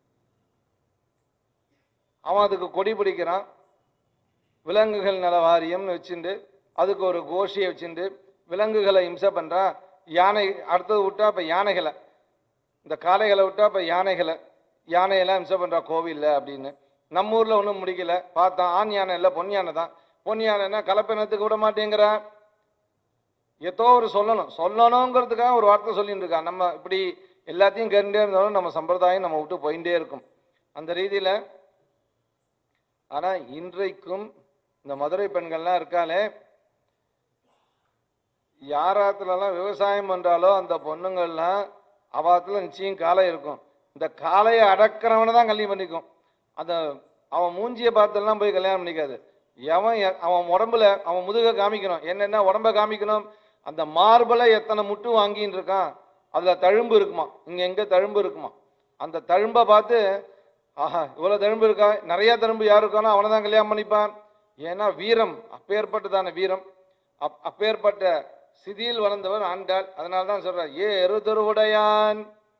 அவன் அதுக்கு கொடி பிடிக்கிறான், விலங்குகள் நல வாரியம்னு வச்சுட்டு அதுக்கு ஒரு கோஷியை வச்சுட்டு விலங்குகளை இம்சை பண்றான். யானை அடுத்தது விட்டா இப்ப யானைகளை, இந்த காளைகளை விட்டா இப்ப யானையெல்லாம் இம்சை பண்றா கோவில்ல அப்படின்னு. நம்ம ஊர்ல ஒன்றும் முடிக்கல, பார்த்தா ஆண் யானை இல்லை பொன் யானை தான். பொன் யானைன்னா கலப்பினத்துக்கு விட மாட்டேங்கிறா. ஏதோ ஒரு சொல்லணுங்கிறதுக்காக ஒரு வார்த்தை சொல்லிட்டு இருக்கான். நம்ம இப்படி எல்லாத்தையும் கேட்டுட்டே இருந்தாலும் நம்ம சம்பிரதாயம் நம்ம விட்டு போயிட்டே இருக்கும் அந்த ரீதியில. ஆனா இன்றைக்கும் இந்த மதுரை பெண்கள்லாம் இருக்காளே, யாராத்துலலாம் விவசாயம் பண்றாலோ அந்த பொண்ணுங்கள்லாம் அவாத்துல நிச்சயம் காளை இருக்கும். இந்த காளையை அடக்கிறவனை தான் கல்யாணம் பண்ணிக்கும். அந்த அவன் மூஞ்சியை பார்த்தெல்லாம் போய் கல்யாணம் பண்ணிக்காது. அவன் உடம்புல அவன் முதுக காமிக்கணும். என்னென்ன உடம்ப காமிக்கணும், அந்த மார்பலை எத்தனை முட்டு வாங்கின்னு இருக்கான், அதுல தழும்பு இருக்குமா, இங்க எங்க தழும்பு இருக்குமா, அந்த தழும்பை பார்த்து ஆஹா இவ்வளவு தழும்பு இருக்கா, நிறைய தழும்பு யாரு இருக்கானோ அவனை தான் கல்யாணம் பண்ணிப்பான். ஏன்னா வீரம் அப்பேற்பட்டதான வீரம், அப்பேற்பட்ட சிதியில் வளர்ந்தவர் ஆண்டாள். அதனால்தான் சொல்றார், எருதருவுடையான்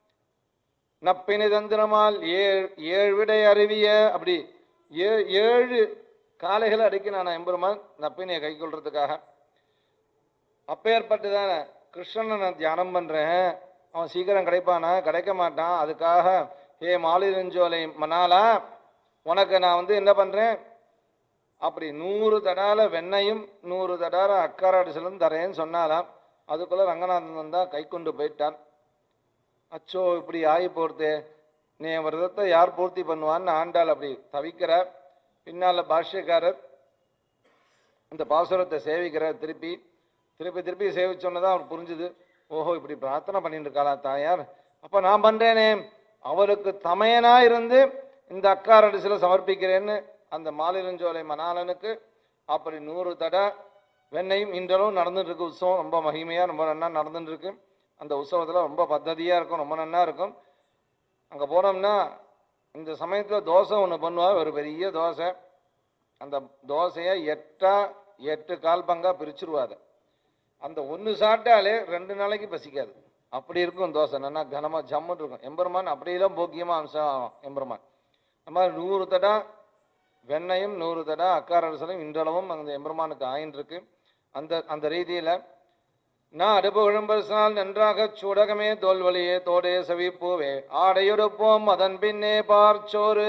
நப்பினை தந்திரமால் ஏழு விடை அறிவிய. அப்படி 7 காளைகளை அடிக்கினானா எம்பெருமான் நப்பினையை கை கொள்றதுக்காக. அப்பேற்பட்டுதான கிருஷ்ணனை நான் தியானம் பண்றேன், அவன் சீக்கிரம் கிடைப்பானா, கிடைக்க மாட்டான். அதுக்காக ஹே மாலிரஞ்சோலை மணாலா, உனக்கு நான் என்ன பண்றேன், அப்படி 100 தடால வெண்ணையும் 100 தடால அக்காராடிசலும் தரேன்னு சொன்னாலாம். அதுக்குள்ள ரங்கநாதன் தான் கை கொண்டு போயிட்டான். அச்சோ இப்படி ஆகி போறது, நீ விரதத்தை யார் பூர்த்தி பண்ணுவான்னு ஆண்டாள் அப்படி தவிக்கிறார். பின்னால பாஷ்யக்காரர் இந்த பாசுரத்தை சேவிக்கிறார். திருப்பி சேவிச்சோன்னதான் அவர் புரிஞ்சுது, ஓஹோ இப்படி பிரார்த்தனை பண்ணிட்டு இருக்காளா தாயார், அப்ப நான் பண்றேனே, அவருக்கு தமையனா இருந்து இந்த அக்காரடிசில சமர்ப்பிக்கிறேன்னு அந்த மாலிரஞ்சோலை மணாலனுக்கு அப்படி 100 தடை வெண்ணையும் இன்றளவும் நடந்துட்டு இருக்கு. உற்சவம் ரொம்ப மகிமையா ரொம்ப நன்னா நடந்துட்டு இருக்கு. அந்த உற்சவத்துல ரொம்ப பத்ததியா இருக்கும், ரொம்ப நன்னா இருக்கும். அங்க போனோம்னா இந்த சமயத்துல தோசை ஒண்ணு பண்ணுவா, ஒரு பெரிய தோசை. அந்த தோசைய 8 கால் பங்கா பிரிச்சுருவாத. அந்த ஒன்று சாப்பிட்டாலே 2 நாளைக்கு பசிக்காது, அப்படி இருக்கும் தோசை. நல்லா கனமா ஜம்முன்னு இருக்கும். எம்பெருமான் அப்படியெல்லாம் போக்கியமா அம்சம் ஆகும் எம்பெருமான். அந்த மாதிரி 100 தடா வெண்ணையும் 100 தடா அக்காரரசலும் இன்றளவும் அந்த எம்பெருமானுக்கு ஆயின்னு இருக்கு. அந்த ரீதியில நான் அடுப்பு விழும்பரசனால் நன்றாக சூடகமே தோல்வழியே தோடே சவிப்பூவே ஆடையொடுப்போம் அதன் பின்னே பார்ச்சோறு.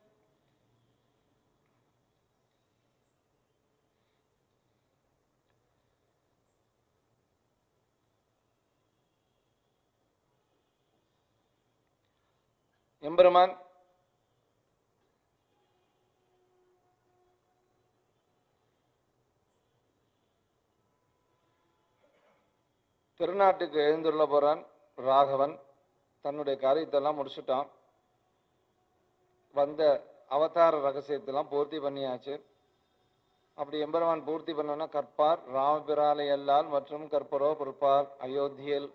எம்பெருமான் திருநாட்டுக்கு எழுந்துள்ள போறான். ராகவன் தன்னுடைய காரியத்தெல்லாம் முடிச்சுட்டான். வந்த அவதார ரகசியத்தெல்லாம் பூர்த்தி பண்ணியாச்சு. அப்படி எம்பெருமான் பூர்த்தி பண்ணோன்னா கற்பார் ராமபிராலை எல்லால் மற்றும் கற்பரோ பொறுப்பார் அயோத்தியில்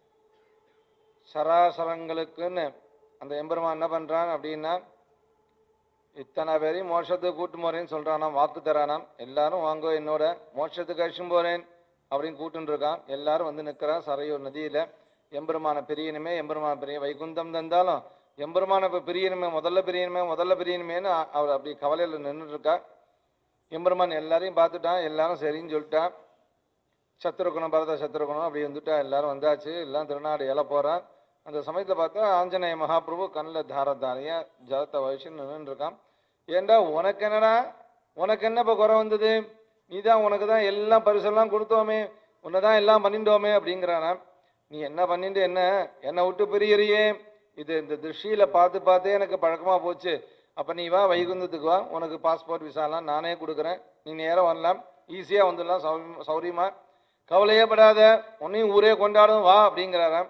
சராசரங்களுக்குன்னு அந்த எம்பெருமான் என்ன பண்றான் அப்படின்னா, இத்தனை பேரையும் மோட்சத்துக்கு கூட்டு போறேன்னு சொல்றானாம், வாக்கு தரானாம். எல்லாரும் வாங்கோ என்னோட மோட்சத்துக்கு அழிச்சும் போறேன் அப்படின்னு கூட்டுன்னு இருக்கான். எல்லாரும் நிற்கிறான் சரையூர் நதியில. எம்பெருமான பிரியணுமே, எம்பெருமான பிரிய வைகுந்தம் தந்தாலும் எம்பெருமான இப்ப பிரியணுமே, முதல்ல பிரியணுமேன்னு அவர் அப்படி கவலையில நின்றுட்டு இருக்கா. எம்பெருமான் எல்லாரையும் பார்த்துட்டான், எல்லாரும் சரின்னு சொல்லிட்டான். சத்ருகுணம் பரத சத்ருகுணம் அப்படி எல்லாரும் வந்தாச்சு. எல்லாம் திருநாடு ஏல போறான். அந்த சமயத்தை பார்த்தா ஆஞ்சநேய மகாபிரபு கண்ணில் தாரையா ஜலத்தை வயசுன்னு நின்று இருக்கான். ஏண்டா உனக்கு என்ன இப்போ குறை வந்தது, நீதான் உனக்கு தான் எல்லாம் பரிசெல்லாம் கொடுத்தோமே, உன்னைதான் எல்லாம் பண்ணிட்டோமே அப்படிங்கிறானா. நீ என்ன பண்ணிட்டு என்ன என்னை விட்டு பிரியறியே, இது இந்த திருஷ்டியில பார்த்து பார்த்தே எனக்கு பழக்கமா போச்சு. அப்ப நீ வா, வைகுந்தத்துக்கு வா, உனக்கு பாஸ்போர்ட் விசாலாம் நானே கொடுக்குறேன், நீ நேரம் வரலாம், ஈஸியா வந்துடலாம், சௌரியமா, கவலையே படாத, உன்னையும் ஊரே கொண்டாடும் வா அப்படிங்கிறாராம்.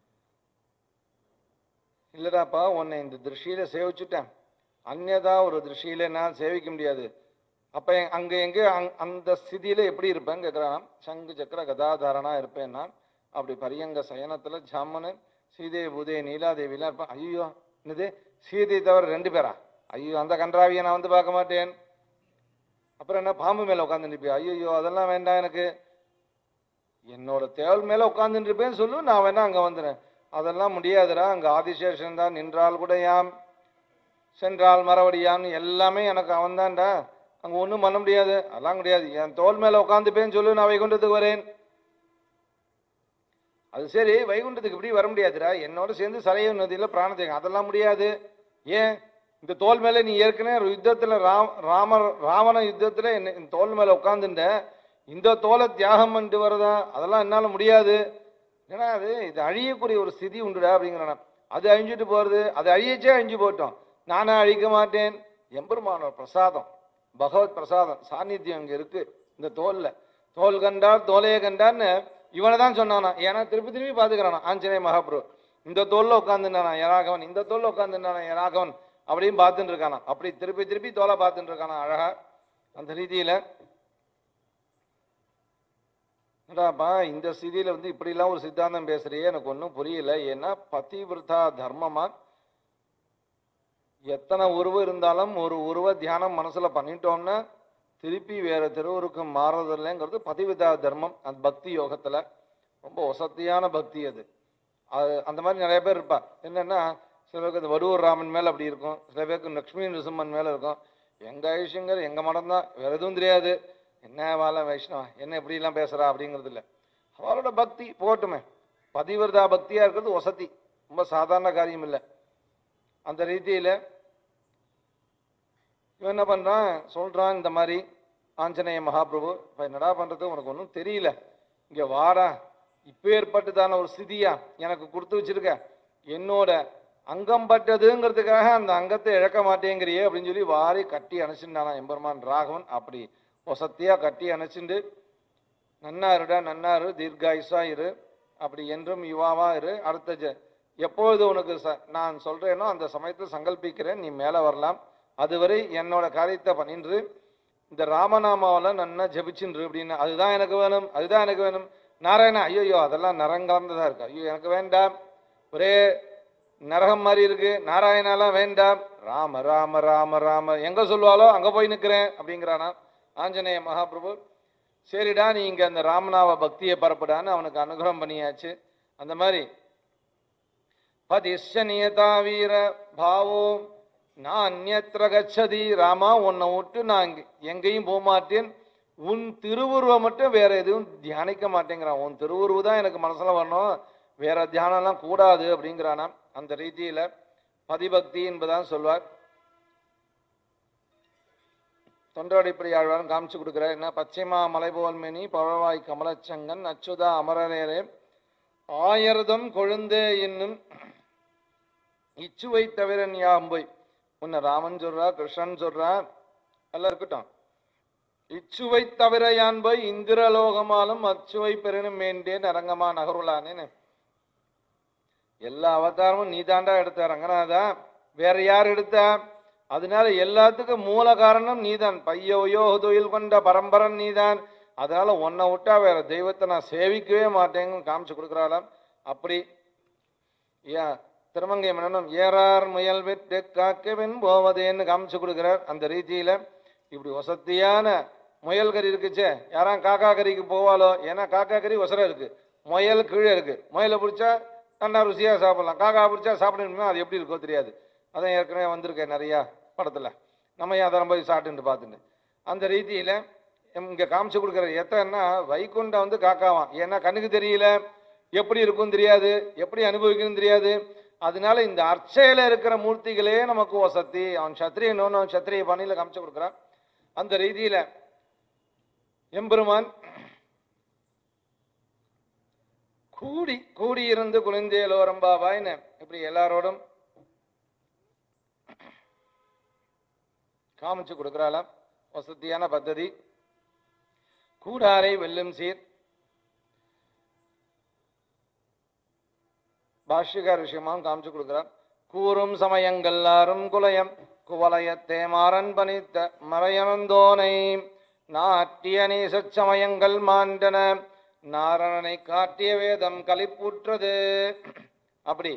இல்லடாப்பா, உன்னை இந்த திருஷ்டியில சேவிச்சுட்டேன், அந்நதா ஒரு திருஷ்டியில நான் சேவிக்க முடியாது. அப்ப அங்க எங்க அந்த ஸ்திதியில எப்படி இருப்பேன்னு கேட்கிறான். சங்கு சக்கர கதாதாரணா இருப்பேன் நான். அப்படி பரியங்க சயனத்துல ஜாமனு சீதே பூதே நீலாதேவிலாம் இருப்பேன். ஐயோ, என்னது சீதை தவிர 2 பேரா? ஐயோ, அந்த கன்றாவியை நான் வந்து பார்க்க மாட்டேன். அப்புறம் என்ன, பாம்பு மேல உட்காந்துட்டு இருப்பியா? ஐயோ, அதெல்லாம் வேண்டாம், எனக்கு என்னோட தேவல் மேல உட்காந்துட்டு இருப்பேன்னு சொல்லு, நான் வேணா அங்க வந்துடுறேன். அதெல்லாம் முடியாதுடா, அங்க ஆதிசேஷன் தான், நின்றால் கூட யாம், சென்றால் மறுபடியான்னு எல்லாமே எனக்கு அவன் தான்டா, அங்க ஒன்றும் பண்ண முடியாது, அதெல்லாம் முடியாது, என் தோல் மேல உட்காந்துப்பேன்னு சொல்லு, நான் வைகுண்டத்துக்கு வரேன். அது சரி, வைகுண்டத்துக்கு இப்படி வர முடியாதுடா, என்னோட சேர்ந்து சரைய நதியில பிராணத்தேங்க, அதெல்லாம் முடியாது. ஏன், இந்த தோல் மேல நீ ஏற்கனவே யுத்தத்துல ராவண யுத்தத்துல என் தோல் மேல உட்காந்துட்ட, இந்த தோலை தியாகம் பண்ணிட்டு வரதா, அதெல்லாம் என்னால முடியாது. ஏன்னா இது அழியக்கூடிய ஒரு ஸ்திதி உண்டுடா அப்படிங்கிறான். அது அழிஞ்சிட்டு போறது, அது அழியச்சே அழிஞ்சு போட்டோம், நானே அழிக்க மாட்டேன். எம்பெருமானோட பிரசாதம், பகவத் பிரசாதம் சாநித்தியம் இங்க இருக்கு இந்த தோல்ல. தோல் கண்டார் தோலையே கண்டார்னு இவனை தான் சொன்னானா. ஏன்னா திருப்பி திருப்பி பாத்துக்கிறானா ஆஞ்சநேய மகாபிரபு. இந்த தோல்ல உட்காந்துருந்தானா ராகவன், இந்த தோல்ல உட்காந்துருந்தானா ராகவன் அப்படின்னு பார்த்துட்டு இருக்கானா. அப்படி திருப்பி திருப்பி தோலை பார்த்துட்டு இருக்கானா அழகா. அந்த ரீதியில என்னடாப்பா இந்த ஸ்திதியில வந்து இப்படிலாம் ஒரு சித்தாந்தம் பேசுறியே, எனக்கு ஒன்றும் புரியல. ஏன்னா பதிவிரதா தர்மமா எத்தனை உருவம் இருந்தாலும் ஒரு உருவ தியானம் மனசுல பண்ணிட்டோம்னா திருப்பி வேற திருவுருக்கு மாறுறதில்லைங்கிறது பதிவிரதா தர்மம். அந்த பக்தி யோகத்துல ரொம்ப வசதியான பக்தி அது. அந்த மாதிரி நிறைய பேர் இருப்பா. என்னன்னா சில பேருக்கு இந்த வடுவூர் ராமன் மேல அப்படி இருக்கும், சில பேருக்கு லட்சுமி நிருசிம்மன் மேல இருக்கும். எங்க ஐஷங்கர் எங்க மடம் தான், வேற எதுவும் தெரியாது, என்ன வாழ வைஷ்ணவா என்ன இப்படி எல்லாம் பேசுறா அப்படிங்கிறது இல்லை. அவரோட பக்தி போட்டுமே, பதிவிரதா பக்தியா இருக்கிறது வசதி, ரொம்ப சாதாரண காரியம் இல்லை. அந்த ரீதியில இவன் என்ன பண்றான், சொல்றான் இந்த மாதிரி ஆஞ்சநேய மகாபிரபு, இப்ப என்னடா பண்றது உனக்கு ஒன்றும் தெரியல, இங்க வாடா, இப்ப ஏற்பட்டுதான ஒரு ஸ்திதியா எனக்கு கொடுத்து வச்சிருக்க, என்னோட அங்கம் பட்டதுங்கிறதுக்காக அந்த அங்கத்தை இழக்க மாட்டேங்கிறியே அப்படின்னு சொல்லி வாரி கட்டி அணைச்சுட்டானா எம்பெருமான் ராகவன். அப்படி வசத்தியா கட்டி அணைச்சுண்டு, நன்னாருடா நன்னாரு, தீர்காயுசா இரு, அப்படி என்றும் யுவாவா இரு, அடுத்த எப்பொழுது உனக்கு நான் சொல்றேனோ அந்த சமயத்தில் சங்கல்பிக்கிறேன், நீ மேல வரலாம், அதுவரை என்னோட காரியத்தை பண்ணின்று இந்த ராமநாமாவில நன்னா ஜபிச்சுன்று அப்படின்னு. அதுதான் எனக்கு வேணும், அதுதான் எனக்கு வேணும். நாராயணா, ஐயோ அதெல்லாம் நரங்கலந்ததா இருக்கு, ஐயோ எனக்கு வேண்டாம், ஒரே நரகம் மாதிரி இருக்கு, நாராயணாலாம் வேண்டாம், ராம ராம ராம ராம எங்க சொல்லுவாலோ அங்க போய் நிற்கிறேன் அப்படிங்கிறானா ஆஞ்சநேய மகாபிரபு. சரிடா, நீ இங்க அந்த ராமநாம பக்தியை பரப்புடான்னு அவனுக்கு அனுகிரகம் பண்ணியாச்சு. அந்த மாதிரி பதிஷ்ய நியதா வீர பாவோ நான் அந்நியத்திர கச்சதி, ராமா உன்னை விட்டு நான் எங்கேயும் போக மாட்டேன், உன் திருவுருவை மட்டும் வேற எதுவும் தியானிக்க மாட்டேங்கிறான், உன் திருவுருவு தான் எனக்கு மனசுல வரணும், வேற தியானம்லாம் கூடாது அப்படிங்கிறானா. அந்த ரீதியில பதிபக்தி என்பதான் சொல்வார். தொண்டோடிப்படி ஆழ்வாரும் காமிச்சு கொடுக்கிறார். என்ன, பச்சைமா மலைபோல்மெனி பழவாய் கமலச்சங்கன் அச்சுதா அமரநேரே ஆயிரதம் கொழுந்தே என்னும் இச்சுவை தவிர ஞாம்பொய். உன்னை ராமன் சொல்றா, கிருஷ்ணன் சொல்றா, எல்லாம் இருக்கட்டும், இச்சுவை தவிர யான் போய் இந்திரலோகமாலும் அச்சுவை பெருணும் வேண்டேன் அரங்கமா நகருளானேன்னு. எல்லா அவதாரமும் நீ தாண்டா எடுத்த ரங்கநாதா, வேற யார் எடுத்தா? அதனால எல்லாத்துக்கும் மூல காரணம் நீதான், பையோயோ தொழில் கொண்ட பரம்பரன் நீதான், அதனால உன்னை விட்டா வேற தெய்வத்தை நான் சேவிக்கவே மாட்டேங்கன்னு காமிச்சு கொடுக்குறாளாம். அப்படி திருமங்கை மன்னனும் ஏறார் முயல் வெட்டு காக்கவென் போவதேன்னு காமிச்சு கொடுக்குறார். அந்த ரீதியில இப்படி வசதியான முயல் கறி இருக்குச்சே, யாராம் காக்கா கறிக்கு போவாலோ, ஏன்னா காக்கா கறி வசரம் இருக்கு, முயல் கீழே இருக்கு, முயலை பிடிச்சா நல்லா ருசியா சாப்பிடலாம், காக்கா பிடிச்சா சாப்பிடணும்னா அது எப்படி இருக்கோ தெரியாது. அதான் ஏற்கனவே வந்திருக்கேன் நிறையா படத்துல, நம்ம அதெல்லாம் போய் சாப்பிட்டு பார்த்துட்டு. அந்த ரீதியில இங்க காமிச்சு கொடுக்குற எத்தனா வைகுண்டம் வந்து காக்காவான், ஏன்னா கண்ணுக்கு தெரியல, எப்படி இருக்கும் தெரியாது, எப்படி அனுபவிக்கணும் தெரியாது. அதனால இந்த அர்ச்சையில இருக்கிற மூர்த்திகளே நமக்கு வசதி. அவன் சத்திரியன், அவன் சத்திரிய பாணியில காமிச்சு கொடுக்குறான். அந்த ரீதியில எம்பெருமான் கூடியிருந்து குளிந்தேலோரம்பாவாய்ன்னு இப்படி எல்லாரோடும் காமிச்சு கொடுக்குறாளாம். வசதியான பദ്ധதி. கூடாரை வெல்லும் சீர். பாஷ்யக்கார விஷயமாவும் காமிச்சு கொடுக்குறார். கூறும் சமயங்கள் ஆறும் குலயம் குவலயத்தே மாறன் பணித்த மறையனந்தோனை நாட்டிய நேசச்சமயங்கள் மாண்டன நாரணனை காட்டிய வேதம் கலிப்புற்றது. அப்படி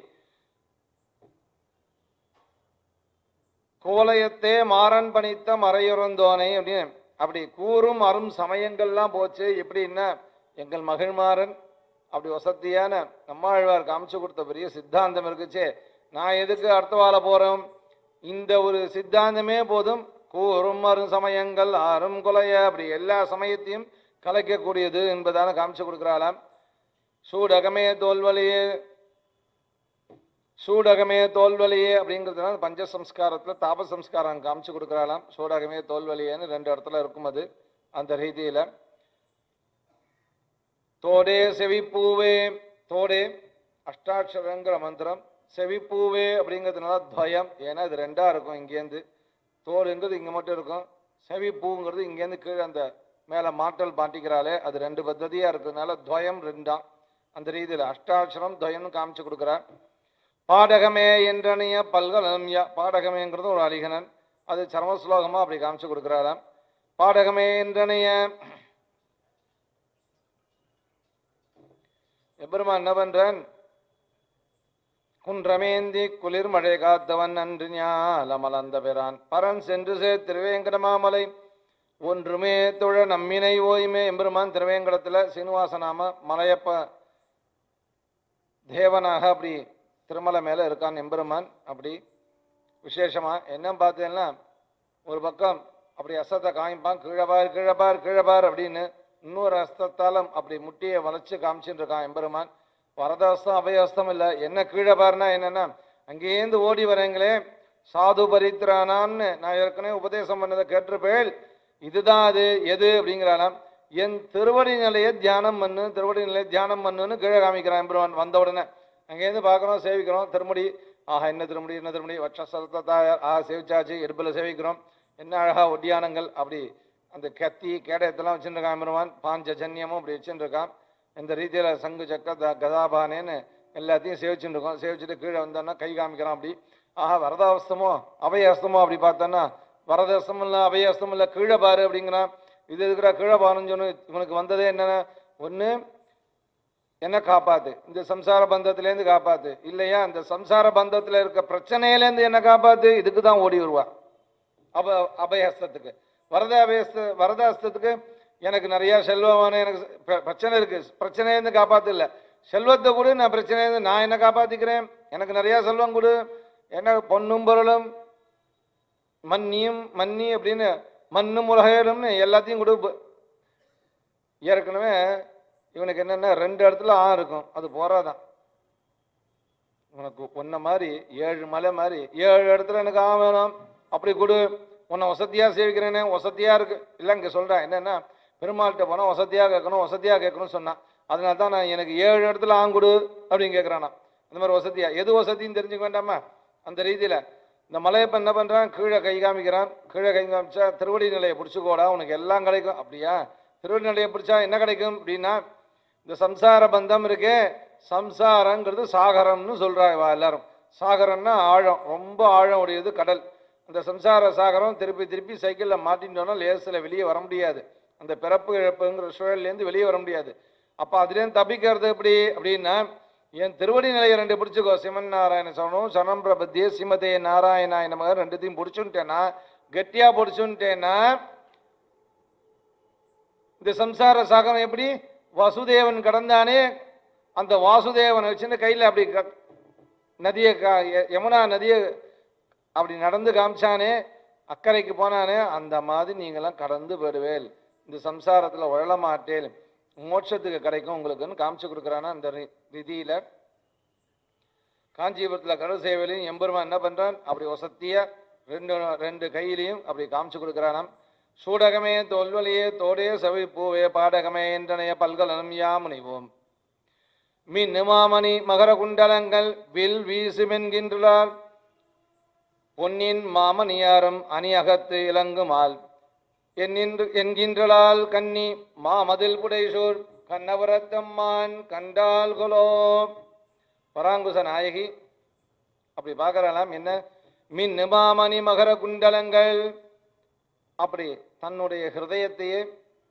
கோலயத்தே மாறன் பணித்த மறையுறந்தோனை அப்படின்னு அப்படி கூறும் அரும் சமயங்கள்லாம் போச்சு. எப்படின்னா எங்கள் மகிழ்மாறன் அப்படி வசதியான நம்மாழ்வார் காமிச்சு கொடுத்த பெரிய சித்தாந்தம் இருக்குச்சே. நான் எதுக்கு அர்த்தவால போறோம்? இந்த ஒரு சித்தாந்தமே போதும். கூறும் அரும் சமயங்கள் ஆறும் கொலைய அப்படி எல்லா சமயத்தையும் கலைக்கக்கூடியது என்பதான காமிச்சு கொடுக்கிறாளாம். சூடகமே தோல்வலியே அப்படிங்கிறதுனால பஞ்சசம்ஸ்காரத்துல தாபசம்ஸ்காரம் காமிச்சு கொடுக்கிறாளாம். சூடகமே தோல்வலியேன்னு 2 இடத்துல இருக்கும். அது அந்த ரீதியில தோடே செவிப்பூவே, தோடே அஷ்டாட்சரங்கிற மந்திரம், செவிப்பூவே அப்படிங்கிறதுனால துவயம். ஏன்னா இது 2ஆ இருக்கும். இங்கேருந்து தோடுங்கிறது இங்க மட்டும் இருக்கும், செவிப்பூங்கிறது இங்கேருந்து கீழே அந்த மேல மாட்டல் பாட்டிக்கிறாளே அது 2 பத்ததியா இருக்கிறதுனால துவயம் 2ஆம். அந்த ரீதியில அஷ்டாட்சரம் துவயம்னு காமிச்சு கொடுக்குறார். பாடகமே என்றனைய பல்கலம் பாடகமேங்கிறது ஒரு அலிகனன். அது சர்மஸ்லோகமா அப்படி காமிச்சு கொடுக்குறாராம். பாடகமே என்றனைய எபெருமான் என்ன பண்றான்? குன்றமேந்தி குளிர் மழை காத்தவன் நன்று ஞாலமலந்த பெறான் பரன் சென்று திருவேங்கடமாமலை ஒன்றுமே தொழ நம்மினை ஓய்மே. எம்பெருமான் திருவேங்கடத்துல சீனிவாசநாம மலையப்ப தேவனாக அப்படி திருமலை மேல இருக்கான் எம்பெருமான். அப்படி விசேஷமா என்ன பார்த்தேன்னா ஒரு பக்கம் அப்படி அசத்தை காமிப்பான், கீழபார் கீழபார் கீழபார் அப்படின்னு. இன்னொரு அஸ்தத்தாலும் அப்படி முட்டியை வளைச்சு காமிச்சுட்டு இருக்கான் எம்பெருமான். வரதாஸ்தம் அபயஸ்தம் இல்லை. என்ன கீழே பாருனா என்னன்னா அங்கேருந்து ஓடி வரீங்களே சாது பரித்ரானான்னு நான் ஏற்கனவே உபதேசம் பண்ணதை கேட்டிருப்பேள். இதுதான் அது. எது அப்படிங்கிறானாம். என் திருவடி நிலையை தியானம் பண்ணு, திருவடி நிலையை தியானம் பண்ணுன்னு கீழே காமிக்கிறான் எம்பெருமான். வந்த உடனே அங்கேருந்து பார்க்குறோம், சேவிக்கிறோம். திருமுடி, ஆஹா என்ன திருமுடி என்ன திருமுடி, வட்சசத்தாயார் ஆஹா சேவிச்சாச்சு. இடுப்பில் சேவிக்கிறோம். என்ன அழகா ஒட்டியானங்கள் அப்படி அந்த கத்தி கேடயத்தெல்லாம் வச்சுருக்கான் எம்பெருமான். பாஞ்சஜன்யமும் அப்படி வச்சுருக்கான். இந்த ரீதியில் சங்கு சக்க கதாபானேன்னு எல்லாத்தையும் சேவிச்சுட்டு இருக்கோம். சேவிச்சுட்டு கீழே வந்தோன்னா கை காமிக்கிறான். அப்படி ஆஹா வரதாவஸ்தமோ அபயஸ்தமோ அப்படி பார்த்தோன்னா வரதஸ்தம் இல்லை அபயஸ்தம் இல்லை, கீழே பாரு அப்படிங்கிறான். இது இருக்கிற கீழே பாருன்னு சொன்னு இவனுக்கு வந்ததே என்னென்ன? ஒன்று என்ன காப்பாத்து, இந்த சம்சார பந்தத்திலேருந்து காப்பாத்து, இல்லையா அந்த சம்சார பந்தத்தில் இருக்க பிரச்சனையிலேருந்து என்ன காப்பாத்து. இதுக்கு தான் ஓடி வருவா அபயஸ்தத்துக்கு. வரதாஸ்தத்துக்கு எனக்கு நிறைய செல்வமான எனக்கு பிரச்சனை இருக்கு, பிரச்சனையிலேருந்து காப்பாத்து இல்லை. செல்வத்தை கொடு, நான் பிரச்சனையிலேருந்து நான் என்ன காப்பாத்திக்கிறேன். எனக்கு நிறைய செல்வம் கொடு, என்ன பொன்னும் பொருளும் மன்னி அப்படின்னு மண்ணும் உலகம்னு எல்லாத்தையும் கொடு. ஏற்கனவே இவனுக்கு என்னென்ன 2 இடத்துல இருக்கும். அது போறாதான். உனக்கு ஒன்ன மாதிரி 7 மலை மாதிரி 7 இடத்துல எனக்கு வேணும் அப்படி கொடு. உன்னை வசதியா சேவிக்கிறேனே, வசதியா இருக்கு இல்லை இங்க சொல்றேன். என்னன்னா பெருமாள்கிட்ட போனா வசதியா கேட்கணும்னு சொன்னான். அதனால தான் நான் எனக்கு 7 இடத்துல ஆங்குடு அப்படின்னு கேட்கறானா. அந்த மாதிரி வசதியா எது வசதின்னு தெரிஞ்சுக்க வேண்டாமா. அந்த ரீதியில இந்த மலையப்ப என்ன பண்றான், கீழே கை காமிக்கிறான். கீழே கை காமிச்சா திருவடி நிலையை பிடிச்சுக்கோடா உனக்கு எல்லாம் கிடைக்கும். அப்படியா திருவடி நிலையை பிடிச்சா என்ன கிடைக்கும் அப்படின்னா இந்த சம்சார பந்தம் இருக்கே, சம்சாரங்கிறது சாகரம்னு சொல்றாங்க எல்லாரும். சாகரம்னா ஆழம், ரொம்ப ஆழம் உடையது கடல். அந்த சம்சார சாகரம் திருப்பி சைக்கிளில் மாட்டிட்டோம்னா லேசில் வெளியே வர முடியாது. அந்த பிறப்பு இழப்புங்கிற சூழல்லேருந்து வெளியே வர முடியாது. அப்போ அதுலேருந்து தப்பிக்கிறது எப்படி அப்படின்னா என் திருவடி நிலையை 2 பிடிச்சிக்கோ. சிமன் நாராயண சரணம் சரணம் பிரபத்தியே சிமதே நாராயணாய நமக 2த்தையும் பிடிச்சுட்டேன்னா கெட்டியா பிடிச்சுட்டேன்னா இந்த சம்சார சாகரம் எப்படி வசுதேவன் கடந்தானே அந்த வாசுதேவனை வச்சுன்னு கையில் அப்படி நதியை யமுனா நதியை அப்படி நடந்து காமிச்சானே, அக்கறைக்கு போனானே, அந்த மாதிரி நீங்களாம் கடந்து போயிடுவேல், இந்த சம்சாரத்தில் உழல மாட்டேன், மோட்சத்துக்கு கிடைக்கும் உங்களுக்குன்னு காமிச்சு கொடுக்குறானா. அந்த ரீதியில காஞ்சிபுரத்தில் கடல் சேவையிலையும் எம்பெருமான் என்ன பண்றான், அப்படி வசத்தியா 2 கையிலையும் அப்படி காமிச்சு கொடுக்குறானாம். சூடகமே தோல்வலியே தோடே சவி பூவே பாடகமே என்றனைய பல்கலனும் யாமுனிவோம் மின்னுமாமணி மகர குண்டலங்கள் வில் வீசுமென்கின்றார் பொன்னின் மாமணியாரம் அணி அகத்து இலங்குமால் என்கின்றளால் கன்னி மாமதில் புடைசூர் கண்ணபுரத்தம்மான் கண்டால் கொலோ. பராங்குச நாயகி அப்படி பார்க்கறலாம். என்ன மின்னுமாமணி மகர குண்டலங்கள், அப்படி தன்னுடைய ஹிருதயத்தையே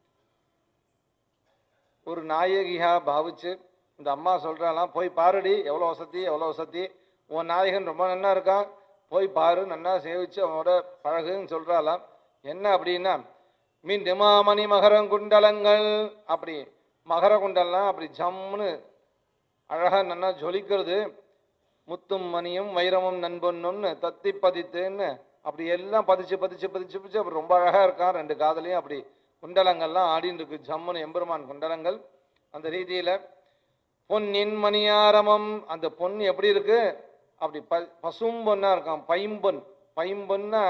ஒரு நாயகியா பாவிச்சு இந்த அம்மா சொல்றாலாம், போய் பாருடி, எவ்வளோ வசதி எவ்வளோ வசதி, உன் நாயகன் ரொம்ப நன்னா இருக்கான், போய் பாரு, நன்னா சேவிச்சு அவனோட பழகுன்னு சொல்றாலாம். என்ன அப்படின்னா மீன் நிமாமணி மகரங்குண்டலங்கள், அப்படி மகர குண்டலாம் அப்படி ஜம்முன்னு அழகா நன்னா ஜொலிக்கிறது. முத்தும் மணியும் வைரமும் நண்பொன்னுன்னு தத்தி பதித்துன்னு அப்படி எல்லாம் பதிச்சு பதிச்சு பதிச்சு பதிச்சு அப்படி ரொம்ப அழகா இருக்கான். ரெண்டு காதலையும் அப்படி குண்டலங்கள்லாம் ஆடின்னு இருக்கு, ஜம்முன்னு எம்பெருமான் குண்டலங்கள். அந்த ரீதியில பொன்னின் மணியாரமம், அந்த பொன் எப்படி இருக்கு, அப்படி பசும் பொன்னா இருக்கான். பைம்பொன், பைம்பொன்னா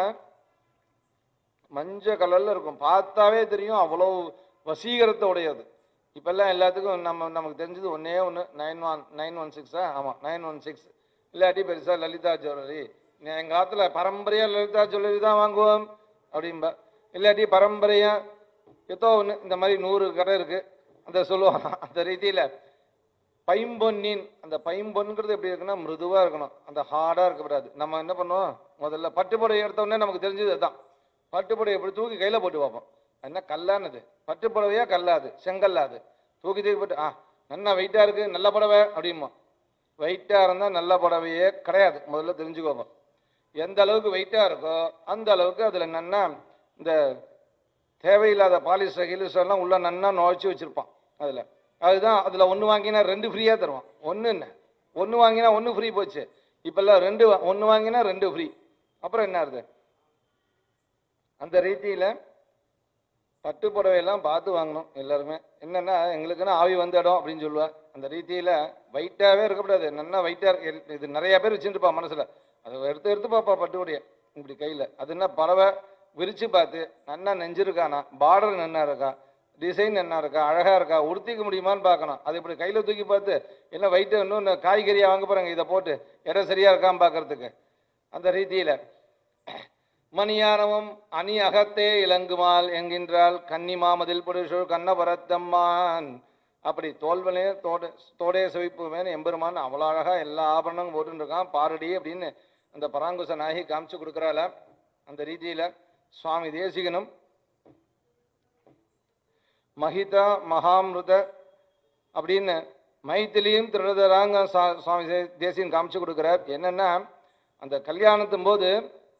மஞ்ச கலர்ல இருக்கும், பார்த்தாவே தெரியும், அவ்வளோ வசீகரத்தை உடையது. இப்பெல்லாம் எல்லாத்துக்கும் நமக்கு தெரிஞ்சது ஒன்னே ஒன்று 916 ஆமாம் 916, இல்லாட்டி பெருசா லலிதா ஜுவல்லரி. எங்கள் காலத்துல பரம்பரையா லலிதா ஜுவல்லரி தான் வாங்குவோம் அப்படின்பா, இல்லாட்டி பரம்பரையா ஏதோ ஒன்று இந்த மாதிரி 100 கடை இருக்கு அந்த சொல்லுவாங்க. அந்த ரீதியில பைம்பொன்னின், அந்த பைம்பொன்கிறது எப்படி இருக்குன்னா மிருதுவா இருக்கணும், அந்த ஹார்டா இருக்கக்கூடாது. நம்ம என்ன பண்ணுவோம், முதல்ல பட்டுப்புடவை எடுத்த உடனே நமக்கு தெரிஞ்சது அதுதான். பட்டுப்புடவை எப்படி தூக்கி கையில போட்டு பார்ப்போம், என்ன கல்லானது, பட்டுப்புடவையா கல்லாது, செங்கல்லாது, தூக்கி தூக்கி போட்டு நல்லா வெயிட்டா இருக்கு நல்ல புடவை அப்படிமா. வெயிட்டா இருந்தா நல்ல புடவையே கிடையாது, முதல்ல தெரிஞ்சுக்கோங்க. எந்த அளவுக்கு வெயிட்டா இருக்கோ அந்த அளவுக்கு அதுல நன்னா இந்த தேவையில்லாத பாலிஸ்டர் கிலிஸ்டர் எல்லாம் உள்ள நன்னா நுழைச்சி வச்சிருப்பான் அதுல. அதுதான் அதுல ஒன்று வாங்கினா 2 ஃப்ரீயா தருவான். ஒன்று வாங்கினா 1 ஃப்ரீ போச்சு. இப்பெல்லாம் 1 வாங்கினா 2 ஃப்ரீ. அப்புறம் என்ன ஆகுது? அந்த ரீதியில பட்டு புடவையெல்லாம் பார்த்து வாங்கணும் எல்லாருமே. என்னன்னா எங்களுக்குன்னா ஆவி வந்த இடம் அப்படின்னு சொல்லுவா. அந்த ரீதியில வெயிட்டாவே இருக்கக்கூடாது, நல்லா வெயிட்டா இருக்கு. இது நிறைய பேர் வச்சுருப்பா மனசுல, அதை எடுத்து எடுத்து பார்ப்பா பட்டுப்புடைய இப்படி கையில. அது என்ன பறவை விரிச்சு பார்த்து நன்னா நெஞ்சிருக்கானா, பார்டர் நன்னா இருக்கா, டிசைன் என்ன இருக்கா, அழகா இருக்கா, உடுத்திக்க முடியுமான்னு பார்க்கணும். அது இப்படி கையில தூக்கி பார்த்து என்ன வெயிட்டு இன்னும் காய்கறியா வாங்க போறாங்க, இதை போட்டு இடம் சரியா இருக்கான்னு பார்க்கறதுக்கு. அந்த ரீதியில மணியாரமும் அணி அகத்தே இலங்குமால் என்கின்றால் கன்னி மாமதில் புருஷர் கண்ணபுரத்தம்மான், அப்படி தோல்வனே தோடே செவிப்புமேனு எம்பெருமான் அவ்வளோ அழகா எல்லா ஆபரணமும் போட்டுன்னு இருக்கான் பாரடி அப்படின்னு அந்த பராங்குச நாயகி காமிச்சு கொடுக்குறாள. அந்த ரீதியில சுவாமி தேசிகனும் மஹிதா மகாமிருத அப்படின்னு மைத்திலியும் திருடராங்க சுவாமி தேசிகன் காமிச்சு கொடுக்குறார். என்னன்னா அந்த கல்யாணத்தும் போது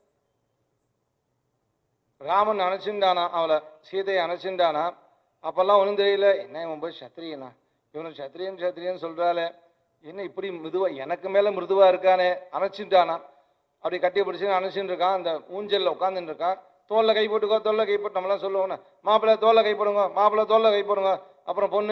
ராமன் அணைச்சுண்டானா, அவளை சீதையை அணைச்சுண்டானா. அப்பெல்லாம் ஒன்றும் தெரியல, என்ன இவன் போய் சத்திரியனா, இவனு சத்திரியன் சொல்றாளே, என்ன இப்படி மிருதுவா, எனக்கு மேல மிருதுவா இருக்கானே, அணைச்சுட்டானா. அப்படி கட்டி பிடிச்சு அணைச்சுட்டு இருக்கான். அந்த ஊஞ்சல்ல உட்காந்துட்டு இருக்கான். தோல்ல கை போட்டுக்கோ, தோல்ல கை போட்டு நம்மளாம் சொல்லுவோம், மாப்பிள்ளை தோல்ல கை போடுங்க, மாப்பிள்ளை தோல்ல கை போடுங்க. அப்புறம் பொண்ணு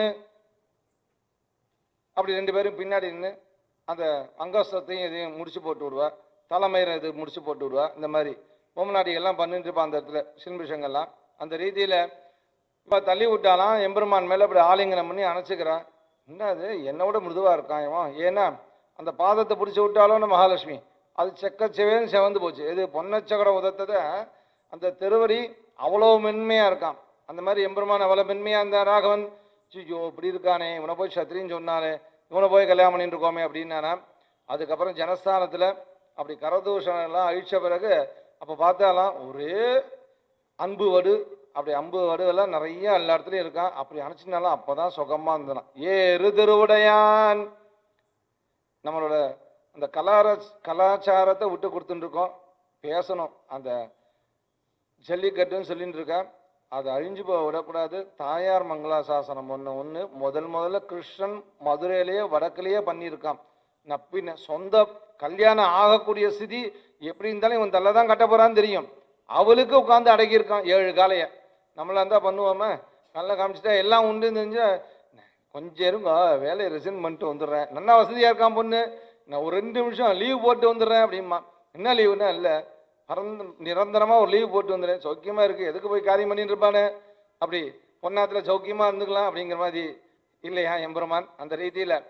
அப்படி 2 பேரும் பின்னாடி நின்று அந்த அங்கஸ்தத்தையும் இதையும் முடிச்சு போட்டு விடுவா, தலைமயிரை இது முடிச்சு போட்டு விடுவா. இந்த மாதிரி பொம்மநாட்டிகள்லாம் பண்ணிட்டு இருப்பான் அந்த இடத்துல சில்மிஷங்கள்லாம். அந்த ரீதியில இப்போ தள்ளி விட்டாலாம், எம்பெருமான் மேலே அப்படி ஆலிங்கனம் பண்ணி அணைச்சிக்கிறான். என்ன அது என்னோட மிருதுவா இருக்கான் இவன். ஏன்னா அந்த பாதத்தை பிடிச்சி விட்டாலும் மகாலட்சுமி அது செக்கச்செவேன்னு செவந்து போச்சு. இது பொன்னச்சக்கர உதத்ததை அந்த திருவடி அவ்வளோ மென்மையா இருக்கான். அந்த மாதிரி எம்பெருமான் அவ்வளோ மென்மையா அந்த ராகவன் ஐயோ இப்படி இருக்கானே, இவனை போய் சத்திரின்னு சொன்னானே, இவனை போய் கல்யாணம் பண்ணிட்டு இருக்கோமே அப்படின்னானா. அதுக்கப்புறம் ஜனஸ்தானத்தில் அப்படி கரதூஷணம் எல்லாம் அழிச்ச பிறகு அப்போ பார்த்தாலாம் ஒரே அன்பு வடு, அப்படி அம்பு வடுவெல்லாம் நிறைய எல்லா இடத்துலையும் இருக்கான். அப்படி அணைச்சினாலும் அப்போதான் சுகமா இருந்தான். ஏறு திருவுடையான். நம்மளோட அந்த கலாச்சாரத்தை விட்டு கொடுத்துட்டு இருக்கோம், பேசணும். அந்த ஜல்லிக்கட்டுன்னு சொல்லிட்டு இருக்கேன், அதை அழிஞ்சு போக விடக்கூடாது. தாயார் மங்களாசாசனம் ஒன்று முதல்ல கிருஷ்ணன் மதுரையிலேயே வடக்கிலேயே பண்ணியிருக்கான். நப்பின சொந்த கல்யாணம் ஆகக்கூடிய ஸ்திதி எப்படி இருந்தாலும் இவன் தள்ள தான் கட்ட போறான்னு தெரியும், அவளுக்கு உட்காந்து அடக்கியிருக்கான் 7 காலைய. நம்மளா இருந்தா பண்ணுவோமா, நல்லா காமிச்சிட்டா எல்லாம் உண்டு தெரிஞ்ச கொஞ்சம் இருங்க வேலையை ரிசைன் பண்ணிட்டு வந்துடுறேன், நல்லா வசதியா இருக்கான் பொண்ணு, நான் ஒரு 2 நிமிஷம் லீவ் போட்டு வந்துடுறேன் அப்படிமா. என்ன லீவுன்னா இல்லை, நிரந்தரமா ஒரு லீவ் போட்டு வந்துடுறேன், சௌக்கியமா இருக்கு, எதுக்கு போய் காரியம் பண்ணிட்டு இருப்பானே, அப்படி பொன்னாத்துல சௌக்கியமா இருந்துக்கலாம் அப்படிங்கிற மாதிரி இல்லையா எம்பெருமான். அந்த ரீதியில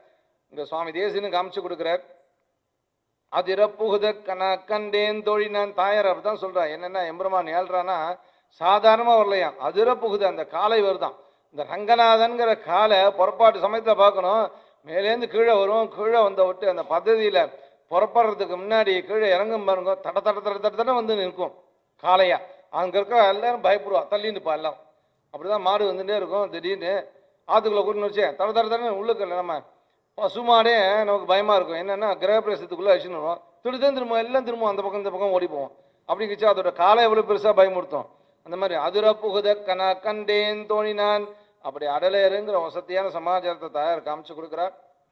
இங்க சுவாமி தேசின்னு காமிச்சு கொடுக்குறார். அதிரப்புகுத கண்டேன் தோழி நான் தாயார் அப்படிதான் சொல்றா. என்னன்னா எம்பெருமான் ஏழ்றானா சாதாரணமா வரலையா, அதிரப்புகுத அந்த காலை வருதான். இந்த ரங்கநாதன்கிற காலை புறப்பாட்டு சமயத்துல பார்க்கணும். மேலேருந்து கீழே வரும், கீழே வந்த விட்டு அந்த பദ്ധதியில புறப்படுறதுக்கு முன்னாடி கீழே இறங்கும் பாருங்க, தட தட தட தட தட வந்து நிற்கும் காளையா. அங்க இருக்க எல்லாரும் பயப்படுவா, தள்ளின்னுப்பா எல்லாம். அப்படிதான் மாடு வந்துட்டே இருக்கும். திடீர்னு ஆத்துக்குள்ள கூட்டின்னு வச்சேன் தட தட தடன்னு உள்ளுக்கு நம்ம பசுமாடே நமக்கு பயமா இருக்கும். என்னன்னா கிரகப்பிரவேசத்துக்குள்ள அழிச்சுன்னு வரும், திடுதான் திரும்ப எல்லாம் திரும்ப அந்த பக்கம் இந்த பக்கம் ஓடி போவோம். அப்படி கிச்சு அதோட காலை எவ்வளவு பெருசா பயமுறுத்தும். அந்த மாதிரி அதிரப்புகுத கண்டேன் தோணினான். அப்படி அடலேருங்கிற வசதியான சமாச்சாரத்தை தாயார் காமிச்சு கொடுக்கிறார்.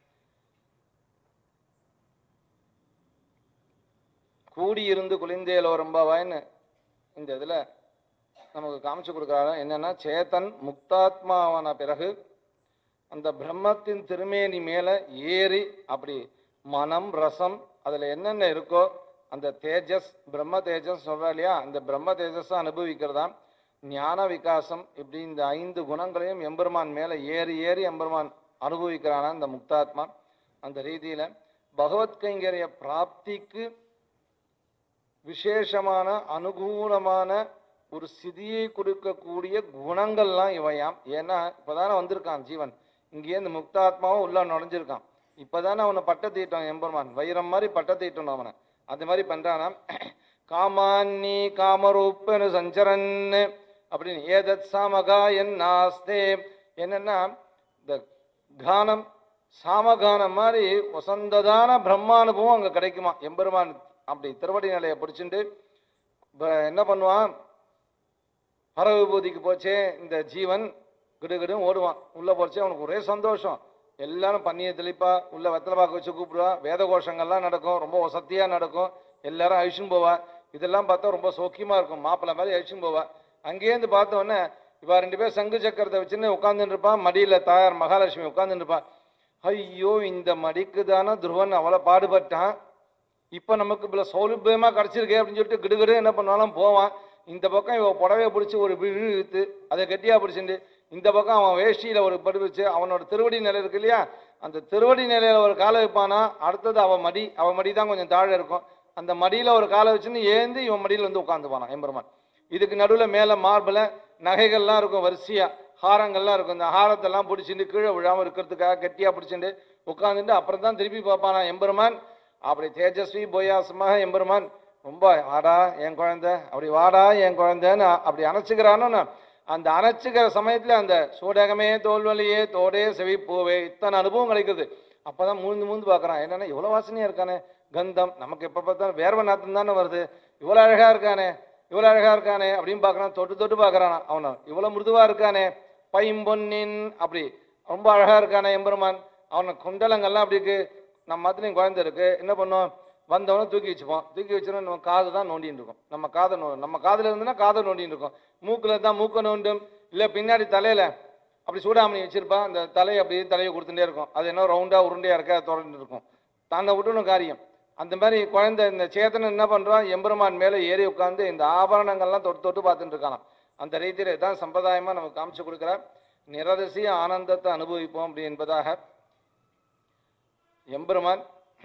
கூடியிருந்து குளிந்தேலோ ரொம்பவாயின்னு இந்த இதுல நமக்கு காமிச்சு கொடுக்குறாரு. என்னன்னா சேத்தன் முக்தாத்மாவான பிறகு அந்த பிரம்மத்தின் திருமேனி மேல ஏறி அப்படி மனம் ரசம் அதுல என்னென்ன இருக்கோ அந்த தேஜஸ், பிரம்ம தேஜஸ் சொல்றா இல்லையா, அந்த பிரம்ம தேஜஸ் அனுபவிக்கிறதா ஞான விகாசம். இப்படி இந்த 5 குணங்களையும் எம்பெருமான் மேல ஏறி ஏறி எம்பெருமான் அனுபவிக்கிறானா இந்த முக்தாத்மா. அந்த ரீதியில பகவத் கைங்கரிய பிராப்திக்கு விசேஷமான அனுகூலமான ஒரு சிதியை கொடுக்கக்கூடிய குணங்கள்லாம் இவையாம். ஏன்னா இப்பதானே வந்திருக்கான் ஜீவன், இங்கேயே இந்த முக்தாத்மாவும் உள்ள நுழைஞ்சிருக்கான். இப்பதானே அவனை பட்ட தீட்டான் எம்பெருமான், வைரம் மாதிரி பட்ட தீட்டணும் அவனை. அந்த மாதிரி பண்றானா. காமான்னி காமரூப்பனு சஞ்சரன் அப்படின்னு ஏதத் சாமகா என் நாஸ்தே. என்னன்னா இந்த கானம் சாமகானம் மாதிரி வசந்ததான பிரம்மானுபவம் அங்க கிடைக்குமா எம்பெருமான். அப்படி திருவடி நிலையை பிடிச்சிட்டு என்ன பண்ணுவான், பரவிபூதிக்கு போச்சே இந்த ஜீவன் கிடுகிடும் ஓடுவான். உள்ள போச்சே அவனுக்கு ஒரே சந்தோஷம். எல்லாரும் பண்ணியை தெளிப்பா, உள்ள வெத்தலை பாக்க வச்சு கூப்பிடுவா, வேத கோஷங்கள்லாம் நடக்கும், ரொம்ப வசதியா நடக்கும். எல்லாரும் அழிச்சுன்னு போவா. இதெல்லாம் பார்த்தா ரொம்ப சௌக்கியமா இருக்கும். மாப்பிள்ளை மாதிரி அழிச்சுன்னு போவா. அங்கேருந்து பார்த்த உடனே இவா 2 பேர் சங்கு சக்கரத்தை வச்சுன்னு உட்காந்துட்டு இருப்பான். மடியில தாயார் மகாலட்சுமி உட்காந்துட்டு இருப்பான். ஐயோ இந்த மடிக்கு தானே துருவன் அவ்வளவு பாடுபட்டான், இப்ப நமக்கு இவ்வளவு சௌலபியமா கிடைச்சிருக்கே அப்படின்னு சொல்லிட்டு கிடுகிடு என்ன பண்ணாலும் போவான். இந்த பக்கம் இவ புடவையை பிடிச்சி ஒரு விழு இழுத்து அதை கெட்டியா பிடிச்சிட்டு, இந்த பக்கம் அவன் வேஷ்டியில ஒரு படு வச்சு அவனோட திருவடி நிலை இருக்கு இல்லையா, அந்த திருவடி நிலையில ஒரு காலை வைப்பானா. அடுத்தது அவ மடி தான் கொஞ்சம் தாழ இருக்கும். அந்த மடியில ஒரு காலை வச்சுன்னு ஏந்து இவன் மடியில வந்து உட்காந்துவானா எம்பெருமான். இதுக்கு நடுவில் மேல மார்பில் நகைகள்லாம் இருக்கும், வரிசையா ஹாரங்கள்லாம் இருக்கும். இந்த ஹாரத்தெல்லாம் பிடிச்சிட்டு கீழே விழாம இருக்கிறதுக்காக கெட்டியா பிடிச்சிட்டு உட்காந்துட்டு அப்புறம் தான் திருப்பி பார்ப்பானா எம்பெருமான். அப்படி தேஜஸ்வி போயாசமாக எம்பெருமான் ரொம்ப வாடா என் குழந்தை, அப்படி வாடா என் குழந்தைன்னு அப்படி அணைச்சுக்கிறானோ. அந்த அணைச்சுக்கிற சமயத்துல அந்த சூடகமே தோல்வலியே தோடே செவிப்பூவே இத்தனை அனுபவம் கிடைக்குது. அப்பதான் மூந்து பார்க்கறான். என்னன்னா இவ்வளவு வாசனையா இருக்கானே கந்தம், நமக்கு எப்ப பார்த்தாலும் வேர்வை நாத்தம் தானே வருது, இவ்வளவு அழகா இருக்கானே இவ்வளவு அழகா இருக்கானே அப்படின்னு பார்க்கறான். தொட்டு தொட்டு பார்க்கறானா அவனை, இவ்வளவு மிருதுவா இருக்கானே பைம்பொன்னின் அப்படி ரொம்ப அழகா இருக்கானே எம்பெருமான். அவனை குண்டலங்கள்லாம் அப்படி இருக்கு. நம்ம மாத்திரையும் குழந்தை இருக்கு, என்ன பண்ணுவோம், வந்தவனும் தூக்கி வச்சுப்போம். தூக்கி வச்சோன்னா நம்ம காது தான் நோண்டின்னு இருக்கும். நம்ம காதுல இருந்துன்னா காதை நோண்டின்னு இருக்கும். மூக்குல தான் மூக்க நோண்டும், இல்லை பின்னாடி தலையில அப்படி சூடாமணி வச்சிருப்பான். அந்த தலையை அப்படி தலையை கொடுத்துட்டே இருக்கும். அது என்ன ரவுண்டா உருண்டையா இருக்க தொடர்ந்து இருக்கும். தாண்ட விட்டுணும் காரியம். அந்த மாதிரி குழந்தை இந்த சேத்தனை என்ன பண்றான், எம்பெருமான் மேல ஏறி உட்கார்ந்து இந்த ஆபரணங்கள்லாம் தொட்டு தொட்டு பார்த்துட்டு இருக்கானாம். அந்த ரீதியில தான் சம்பிரதாயமா நமக்கு காமிச்சு கொடுக்கிறார். நிரதிசய ஆனந்தத்தை அனுபவிப்போம் அப்படி என்பதாக எம்பெருமான்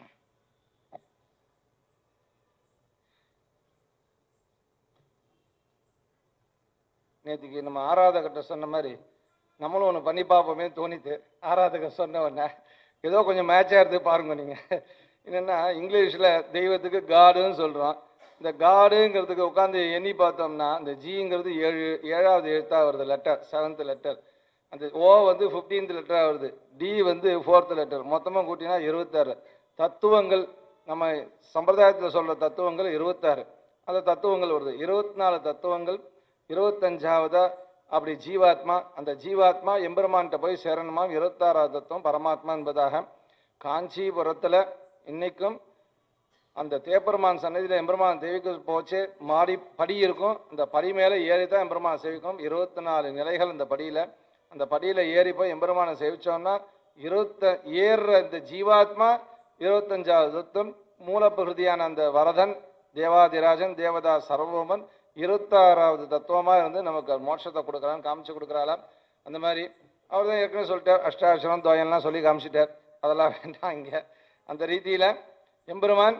நேற்றுக்கு நம்ம ஆராதகர்கிட்ட சொன்ன மாதிரி நம்மளும் ஒன்று பண்ணி பார்ப்போமே தோணித்து. ஆராதகர் சொன்ன உடனே ஏதோ கொஞ்சம் மேட்சாக இருந்து பாருங்க. நீங்கள் என்னென்னா இங்கிலீஷில் தெய்வத்துக்கு காடுன்னு சொல்கிறோம். இந்த காடுங்கிறதுக்கு உட்காந்து எண்ணி பார்த்தோம்னா இந்த ஜிங்கிறது 7வது எழுத்தாக வருது, லெட்டர் 7th லெட்டர். அந்த ஓ வந்து 15th லெட்டராக வருது, டி வந்து 4th லெட்டர். மொத்தமாக கூட்டினா 26 தத்துவங்கள். நம்ம சம்பிரதாயத்தில் சொல்கிற தத்துவங்கள் 26. அந்த தத்துவங்கள் வருது 24 தத்துவங்கள். 25வதா அப்படி ஜீவாத்மா. அந்த ஜீவாத்மா எம்பெருமான்கிட்ட போய் சேரணுமாம். 26வது தத்துவம் பரமாத்மா என்பதாக காஞ்சிபுரத்தில் இன்னைக்கும் அந்த தேப்பெருமான் சன்னதியில் எம்பெருமான் தேவிக்கு போச்சு. மாடி படி இருக்கும். அந்த படி மேலே ஏறி தான் எம்பெருமான் சேவிக்கும். 24 நிலைகள் அந்த படியில். அந்த படியில் ஏறி போய் எம்பெருமானை சேவிச்சோம்னா ஏறுற இந்த ஜீவாத்மா 25வது தத்துவம். மூலப்பிரகிருதியான அந்த வரதன் தேவாதிராஜன் தேவதா சர்வமன் 26வது தத்துவமா இருந்து நமக்கு மோட்சத்தை கொடுக்குறான்னு காமிச்சு கொடுக்குறாளாம். அந்த மாதிரி அவர் தான் ஏற்கனவே சொல்லிட்டார். அஷ்டாட்சரம் தோயம்லாம் சொல்லி காமிச்சிட்டார். அதெல்லாம் வேண்டாம். இங்கே அந்த ரீதியில் எம்பெருமான்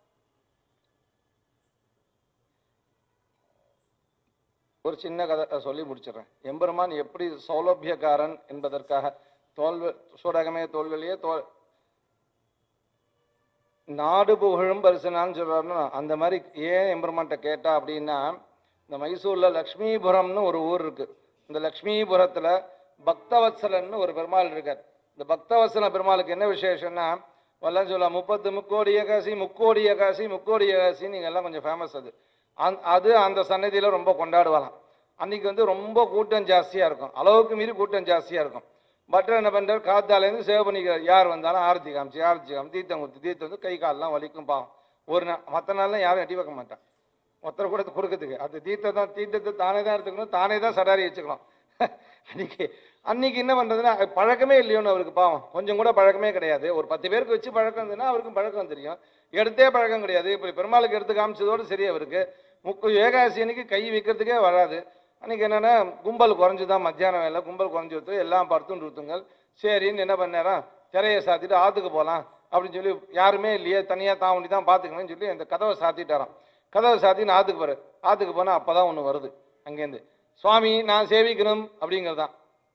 ஒரு சின்ன கதை சொல்லி முடிச்சிடறேன். எம்பெருமான் எப்படி சௌலபியக்காரன் என்பதற்காக சூடகமே தோல்வெளியே நாடு புகழும் பரிசுனான்னு சொல்றாருன்னா, அந்த மாதிரி ஏன் எம்பெருமான்கிட்ட கேட்டா அப்படின்னா, இந்த மைசூர்ல லக்ஷ்மிபுரம்னு ஒரு ஊர் இருக்கு. இந்த லக்ஷ்மிபுரத்துல பக்தவத்சலன்னு ஒரு பெருமாள் இருக்கார். இந்த பக்தவத்சல பெருமாளுக்கு என்ன விசேஷம்னா, வல்லாம் சொல்ல 30 முக்கோடி ஏகாசி முக்கோடி ஏகாசி முக்கோடி ஏகாசி நீங்க எல்லாம் கொஞ்சம் ஃபேமஸ். அது அந்த சன்னதியில ரொம்ப கொண்டாடுவாங்க. அன்னைக்கு ரொம்ப கூட்டம் ஜாஸ்தியா இருக்கும், அளவுக்கு மீறி கூட்டம் ஜாஸ்தியா இருக்கும். பட்டர் என்ன பண்றாரு, காத்தாலேருந்து சேவ் பண்ணிக்கிறார். யார் வந்தாலும் ஆரத்தி காமிச்சு தீர்த்தம் கொடுத்து கை காலெல்லாம் வலிக்கும் பாவம். ஒரு நாள் மற்ற நாள்லாம் யாரும் எட்டி வைக்க மாட்டான், ஒருத்தர் கூட கொடுக்கறதுக்கு. அது தீர்த்தத்தை தானே தான் எடுத்துக்கணும், தானே தான் சடாரி வச்சுக்கணும். அன்னைக்கு என்ன பண்றதுன்னா, பழக்கமே இல்லையோன்னு அவருக்கு பாவம், கொஞ்சம் கூட பழக்கமே கிடையாது. ஒரு 10 பேருக்கு வச்சு பழக்கம் இருந்ததுன்னா அவருக்கும் பழக்கம் தெரியும், எடுத்தே பழக்கம் கிடையாது. இப்படி பெருமாளுக்கு எடுத்து காமிச்சதோடு சரி. அவருக்கு ஏகாதசி அன்னைக்கு கை வைக்கிறதுக்கே வராது. அன்றைக்கி என்னென்னா கும்பல் குறைஞ்சுதான், மத்தியானம் வேலை கும்பல் குறைஞ்சி கொடுத்து எல்லாம் படுத்துன்னு ஊற்றுங்கள். சரின்னு என்ன பண்ணாரா, திரையை சாத்திட்டு ஆற்றுக்கு போகலாம் அப்படின்னு சொல்லி, யாருமே இல்லையே தனியாக தான் ஒண்டி தான் பார்த்துக்கணும்னு சொல்லி அந்த கதவை சாத்திட்டாராம். கதவை சாத்தின்னு ஆற்றுக்கு போகிற. ஆற்றுக்கு போனால் அப்போ தான் ஒன்று வருது அங்கேருந்து, சுவாமி நான் சேவிக்கணும் அப்படிங்கிறதான்.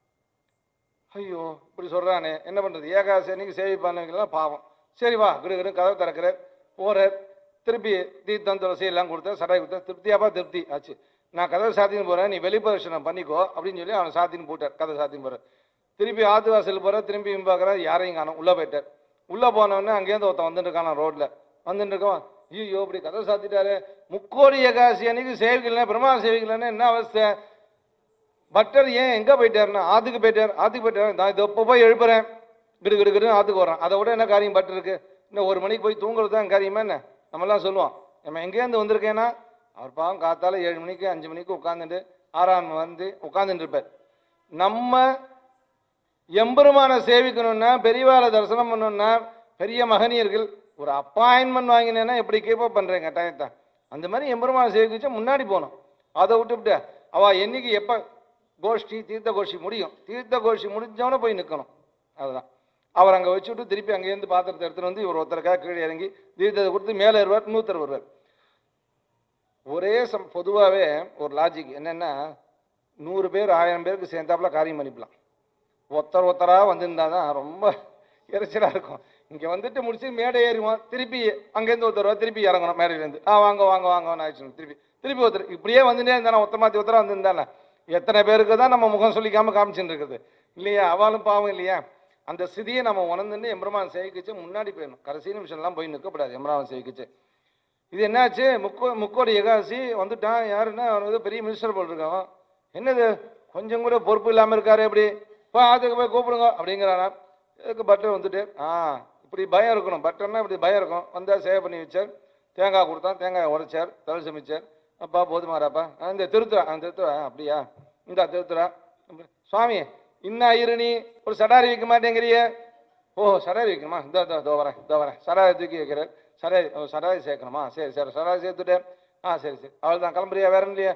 ஐயோ இப்படி சொல்கிறானே என்ன பண்ணுறது, ஏகாதசி அன்னைக்கு சேவிப்பானுங்கெல்லாம் பாவம். சரி வா கிடு கதவை திறக்கிற போகிறார். திருப்பி தீர்த்தம் துளசி எல்லாம் கொடுத்தேன், சடை கொடுத்தேன். திருப்தியாப்பா திருப்தி ஆச்சு. நான் கதவை சாத்தின்னு போகிறேன், நீ வெளிப்பிரதர்ஷனம் பண்ணிக்கோ அப்படின்னு சொல்லி அவனை சாத்தின்னு போட்டார். கதை சாத்தின்னு போகிறார். திருப்பி ஆத்து வாசல் போகிற, திரும்பி பார்க்குற, யாரையும் காணும். உள்ளே போயிட்டார். உள்ளே போனவொடனே அங்கேருந்து ஒருத்தன் வந்துட்டு இருக்கான் ரோட்டில். வந்துட்டு இருக்கோம், ஐயோ இப்படி கதை சாத்திட்டாரு, முக்கோடி ஏகாதசி அன்னைக்கு சேவிக்கலன்னா பெருமாள் சேவிக்கலன்னா என்ன அவஸ்தை. பட்டர் ஏன் எங்கே போயிட்டாருன்னா, ஆற்றுக்கு போயிட்டார். நான் இதை இப்போ போய் எழுப்புறேன், கிடுன்னு ஆற்றுக்கு வரான். அதை விட என்ன காரியம் பட்டர் இருக்கு? இன்னும் 1 மணிக்கு போய் தூங்குறது தான் காரியமா என்ன? நம்மளாம் சொல்லுவோம், நம்ம எங்கேருந்து வந்திருக்கேன்னா, அவர் பாவம் காத்தால 7 மணிக்கு 5 மணிக்கு உட்காந்துட்டு 6ஆம் வந்து உட்காந்துட்டு இருப்பார். நம்ம எம்பெருமான சேவிக்கணும்னா, பெரியவாளை தரிசனம் பண்ணணும்னா, பெரிய மகனியர்கள் ஒரு அப்பாயின்மெண்ட் வாங்கினேன்னா எப்படி கீப்பப் பண்றேங்க டயத்தை, அந்த மாதிரி எம்பெருமான சேவிக்க முன்னாடி போகணும். அதை விட்டுவிட்டு அவ என்னைக்கு எப்போ கோஷ்டி தீர்த்த கோஷ்டி முடியும், தீர்த்த கோஷ்டி முடிஞ்சவன போய் நிற்கணும். அதுதான் அவர் அங்கே வச்சுட்டு திருப்பி அங்கேருந்து பாத்திரத்தை எடுத்துட்டு வந்து இவர் ஒருத்தருக்காக கீழே இறங்கி தீர்த்தத்தை கொடுத்து மேலே வருவார், 160 வருவார். ஒரே பொதுவாகவே ஒரு லாஜிக் என்னென்னா, 100 பேர் 1000 பேருக்கு சேர்ந்தாப்புல காரியம் பண்ணிக்கலாம். ஒருத்தராக வந்திருந்தா தான் ரொம்ப இறைச்சலாக இருக்கும். இங்கே வந்துட்டு முடிச்சு மேடை ஏறிவோம், திருப்பி அங்கேருந்து ஒருத்தர் திருப்பி இறங்கணும் மேடையிலேருந்து. வாங்க ஆயிடுச்சு. திருப்பி ஒருத்தர் இப்படியே வந்துட்டே இருந்தானே, ஒருத்தராக வந்திருந்தானே. எத்தனை பேருக்கு தான் நம்ம முகம் சொல்லிக்காமல் காமிச்சுட்டு இருக்குது இல்லையா? அவளும் பாவம் இல்லையா? அந்த ஸ்திதியை நம்ம உணர்ந்துட்டு எம்பெருமான் சேவிக்கிச்சு முன்னாடி போயிடணும். கடைசி நிமிஷம்லாம் போய் நிற்கக்கூடாது எம்பெருமான் சேவிக்கிச்சு. இது என்னாச்சு, முக்கோடி ஏகாதசி வந்துட்டான். யாருன்னா அவனுக்கு பெரிய மினிஸ்டர் போல் இருக்கான். என்னது கொஞ்சம் கூட பொறுப்பு இல்லாமல் இருக்காரு, எப்படி அதுக்கு போய் கூப்பிடுங்க அப்படிங்கிறானா. இதுக்கு பட்டர் வந்துட்டு இப்படி பயம் இருக்கணும். பட்டர்னா இப்படி பயம் இருக்கும். வந்தால் சேவை பண்ணி வச்சார், தேங்காய் கொடுத்தான், தேங்காய் உடைச்சார், தலை சமைச்சார். அப்பா போதுமாறாப்பா, இந்த திருத்துறா அப்படியா, இந்த திருத்துறா. சுவாமி இன்னும் இருணி ஒரு சடாரி வைக்க மாட்டேங்கிறிய. சடாரி வைக்கணுமா, இதோ வரேன் சடாரி தூக்கி வைக்கிறார். சடாரி சேர்க்கணுமா, சரி சடாரி சேர்த்துட்டேன். சரி அவள் தான் கிளம்புறியா, வேற இல்லையா?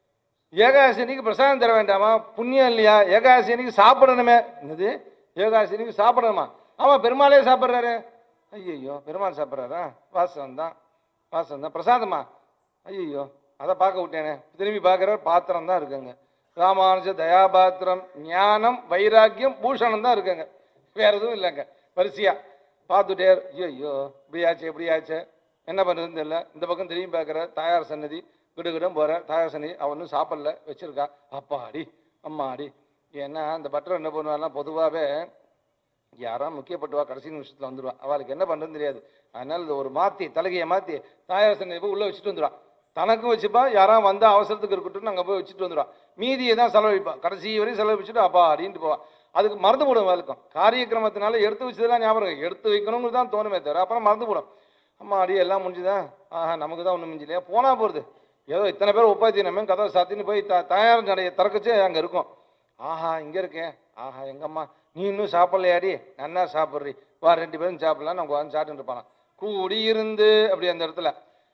ஏகாதசி அன்னைக்கு பிரசாதம் தர வேண்டாமா, புண்ணியம் இல்லையா? ஏகாதசி அன்னைக்கு சாப்பிடணுமே. என்னது ஏகாதசி அன்னைக்கு சாப்பிடணுமா? பெருமாளே சாப்பிட்றாரு. ஐயோ பெருமாள் சாப்பிட்றாரா? வாசம் தான் பிரசாதமா? ஐயோ அதை பார்க்க விட்டேனே. திரும்பி பார்க்குற பாத்திரம் தான் இருக்குங்க. ராமானுஜ தயாபாத்திரம், ஞானம், வைராக்கியம், பூஷணம் தான் இருக்குங்க, வேற எதுவும் இல்லைங்க. வரிசையா பார்த்துட்டே ஐயோ இப்படியாச்சு என்ன பண்ணுறதுன்னு தெரியல. இந்த பக்கம் திரும்பி பார்க்குற தாயார் சன்னதி, கிடுகிடம் போகிற தாயார் சன்னதி. அவனும் சாப்பிடல, வச்சிருக்கா. அப்பாடி அம்மாடி. ஏன்னா அந்த பட்டர் என்ன பண்ணுவான்னா, பொதுவாகவே யாரும் முக்கியப்பட்டுவா கடைசி நிமிஷத்தில் வந்துடுவா. அவளுக்கு என்ன பண்ணுறதுன்னு தெரியாது. அதனால ஒரு தலைகையை மாற்றி தாயார் சன்னதி போய் உள்ளே வச்சுட்டு வந்துடுவான். தனக்கும் வச்சுப்பா, யாராவது வந்தால் அவசரத்துக்கு இருக்கட்டும் அங்கே போய் வச்சுட்டு வந்துடுவான். மீதியை தான் செலவழிப்பா, கடைசி வரையும் செலவழிச்சுட்டு அப்பா அப்படின்ட்டு போவான். அதுக்கு மறந்து போடும். வழக்கம் காரியக்கிரமத்தினால எடுத்து வச்சதெல்லாம் ஞாபகம், எடுத்து வைக்கணுங்கிறது தான் தோணுமே தவிர அப்புறம் மறந்து போடும். அடி எல்லாம் முடிஞ்சுதான், நமக்கு தான் ஒன்றும் மிஞ்சிலையா, போனால் போகிறது. ஏதோ இத்தனை பேர் உப்பாத்தினமே கதவை சாத்தின்னு போய் தயார் நடைய திறக்கச்சே அங்கே இருக்கும். இங்கே இருக்கேன். எங்கம்மா நீ இன்னும் சாப்பிடலையாடி, நன்னா சாப்பிட்றி, வா 2 பேரும் சாப்பிடலாம். நம்ம வந்து சாப்பிட்டு இருப்பானா கூடியிருந்து அப்படி அந்த இடத்துல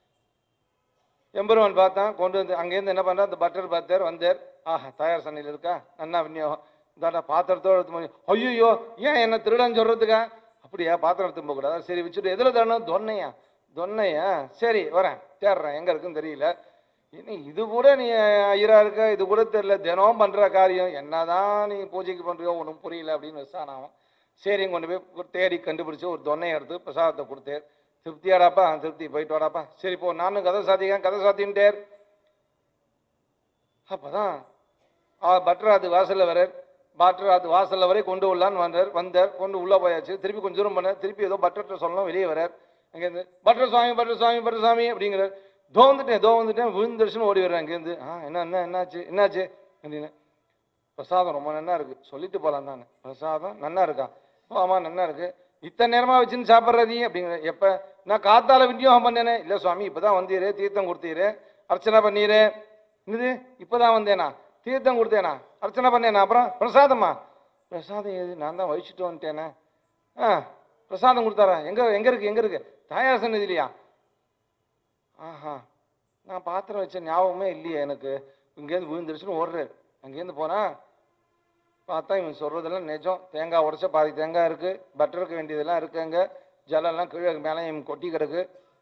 எம்பெருமான் பார்த்தான். கொண்டு வந்து அங்கேருந்து என்ன பண்ணுறா, அந்த பட்டர் பார்த்தார், வந்தார். தயார் சன்னையில் இருக்கா, நன்னா விநியோகம். இதாண்டா பாத்திரத்தோடு எடுத்து. ஐயோ ஏன் என்ன திருடன்னு சொல்கிறதுக்கா? அப்படியா, பாத்திரம் திரும்ப கூடாதா? சரி வச்சுட்டு எதில் தரணும்? தொன்னையா? தொன்னையா, சரி வரேன், தேடுறேன், எங்கே இருக்குன்னு தெரியல. இன்னும் இது கூட நீ ஐயரா இருக்க, இது கூட தெரியல, தினம் பண்ணுற காரியம், என்னதான் நீ பூஜைக்கு பண்ணுறியோ ஒன்றும் புரியல அப்படின்னு விசானாவும். சரி கொண்டு போய் தேடி கண்டுபிடிச்சி ஒரு தொன்னையை எடுத்து பிரசாதத்தை கொடுத்தேன். திருப்தியாடாப்பா? திருப்தி, போயிட்டு வாடாப்பா. சரி போ, நானும் கதை சாத்திக்கேன், கதை சாத்தின்ட்டேர். அப்போதான் பட்ராது வாசலில் வர, பட்ராது வாசலில் வரை கொண்டு உள்ளான்னு வந்தார். கொண்டு உள்ளே போயாச்சு. திருப்பி கொஞ்சம் தூரம் பண்ணார். திருப்பி ஏதோ பட்டர்கிட்ட சொல்லணும், வெளியே வரார். அங்கேருந்து பட்டர் சுவாமி, பட்டர் சுவாமி, பட்டர் சுவாமி அப்படிங்கிறார். தோ வந்துட்டேன் விழுந்துருச்சுன்னு ஓடி வர்றேன் அங்கேருந்து. என்னாச்சு அப்படின்னு. பிரசாதம் ரொம்ப நன்னா இருக்கு, சொல்லிட்டு போகலாம் தானே. பிரசாதம் நன்னா இருக்கா? ஓ ஆமாம் நன்னா இருக்கு. இத்தனை நேரமாக வச்சுன்னு சாப்பிட்றதீ அப்படிங்கிற. எப்போ? நான் காத்தால விநியோகம் பண்ணேனே. இல்லை சுவாமி, இப்போ தான் வந்தீரே, தீர்த்தம் கொடுத்தீரே, அர்ச்சனை பண்ணீரே. என்னது இப்போ தான் வந்தேனா? தீர்த்தம் கொடுத்தேனா, அர்ச்சனை பண்ணேனா, அப்புறம் பிரசாதமா? பிரசாதம் எது? நான் தான் வகிச்சுட்டு வந்துட்டேனே. பிரசாதம் கொடுத்தாரா? எங்கே இருக்கு தாயார் சன்னதிலையா? ஆஹா, நான் பாத்திரம் வச்ச ஞாபகமே இல்லையே எனக்கு. இங்கேருந்து விழுந்துருச்சுன்னு ஓடுறாரு. அங்கேருந்து போனால் பார்த்தா இவன் சொல்கிறதெல்லாம் நிஜம். தேங்காய் உடச்ச பாதி தேங்காய் இருக்குது, பட்டருக்கு வேண்டியதெல்லாம் இருக்குது. அங்கே ஜலம்லாம் கீழே மேலே இவன் கொட்டி கிடக்கு.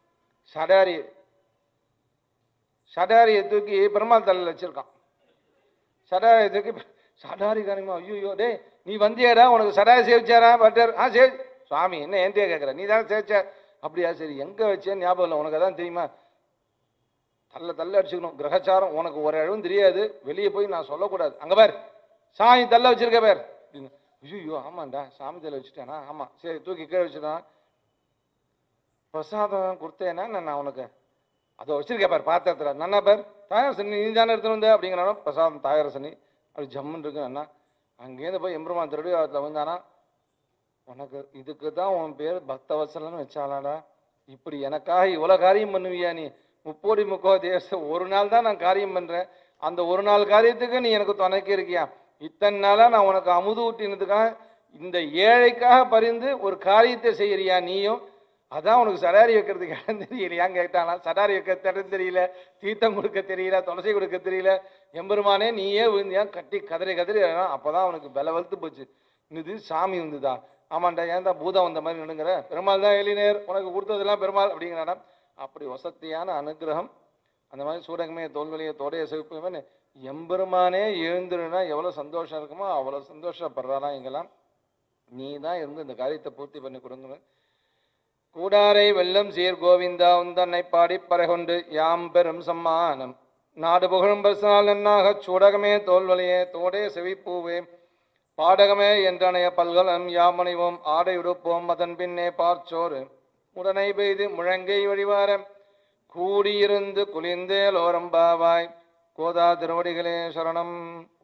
சடாரியை தூக்கி பெருமாள் தலையில் வச்சுருக்கான். சடாரியை தூக்கி சடாரி காரியமா? ஐயோ டே, நீ வந்தியாடா, உனக்கு சடாரி சேவிச்சாரா பட்டர்? சரி சுவாமி, என்ன என்கிட்டயே கேட்குற, நீ தானே சேவிச்ச. அப்படியா, சரி எங்கே வச்சேன்னு ஞாபகம் இல்லை, உனக்கு அதான் தெரியுமா? தள்ள அடிச்சுக்கணும், கிரகச்சாரம். உனக்கு ஒரு அளவும் தெரியாது, வெளியே போய் நான் சொல்லக்கூடாது. அங்கே பேர் சாமி தள்ள வச்சிருக்க பேர் அப்படின்னு. ஐயோ ஆமாண்டா, சாமி தள்ள வச்சுட்டேனா? ஆமாம். சரி தூக்கி கீழே வச்சுட்டான். பிரசாதம் கொடுத்தேன்னா நான் உனக்கு அதை வச்சிருக்கேன் பார் பாத்திரத்தில். நன்னா பேர் தாயார் சன்னி நீ தானே எடுத்துன்னு வந்த அப்படிங்கிறானோ. பிரசாதம் தாயார் சன்னி அப்படி ஜம்முன்னு இருக்கு. அண்ணா அங்கேருந்து போய் எம்பெருமான் திருடி அதில் வந்தானா, உனக்கு இதுக்கு தான் உன் பேர் பக்தவசலன்னு வச்சாலாடா. இப்படி எனக்காக இவ்வளோ காரியம் பண்ணுவியா நீ? 30 தேசம் ஒரு நாள் தான் நான் காரியம் பண்ணுறேன், அந்த ஒரு நாள் காரியத்துக்கு நீ எனக்கு துணைக்கு இருக்கியா? இத்தனை நாளாக நான் உனக்கு அமுது ஊட்டினதுக்காக, இந்த ஏழைக்காக பரிந்து ஒரு காரியத்தை செய்யறியா நீயும்? அதான் உனக்கு சடாரி வைக்கிறதுக்கு இடம் தெரியலையான்னு கேட்டானா. சடாரி வைக்க இடம் தெரியல, தீர்த்தம் கொடுக்க தெரியல, துளசி கொடுக்க தெரியல. எம்பெருமானே நீயே விழுந்தியா? கட்டி கதறி அப்போதான் அவனுக்கு பல வலுத்து போச்சு. இது சாமி வந்துதா? ஆமாண்டா, ஏன் தான் பூதம் வந்த மாதிரி நடுங்கிற? பெருமாள் தான் எழினேர், உனக்கு கொடுத்ததெல்லாம் பெருமாள் அப்படிங்கிறாடா. அப்படி வசத்தியான அனுகிரகம். அந்த மாதிரி சூடகமே தோல்வலியை தோடைய சிவப்புவன் எம்பெருமானே எழுந்துருன்னா எவ்வளோ சந்தோஷம் இருக்குமோ அவ்வளோ சந்தோஷப்படுறாரா. இங்கெல்லாம் நீ தான் இருந்து இந்த காரியத்தை பூர்த்தி பண்ணி கொடுங்க. கூடாரை வெல்லம் சீர் கோவிந்தா உந்தன்னை பாடி பறைகொண்டு யாம் பெரும் சம்மானம் நாடு புகழும் பரிசனால் நன்னாக சூடகமே தோல்வலியே தோடே செவிப்பூவே பாடகமே என்றனைய பல்கலம் யாமணிவோம் ஆடை உடுப்போம் அதன் பின்னே பார்ச்சோறு உடனை பெய்து முழங்கை வழிவார கூடியிருந்து குளிர்ந்தேலோரம்பாவாய் கோதா திருவடிகளே சரணம்.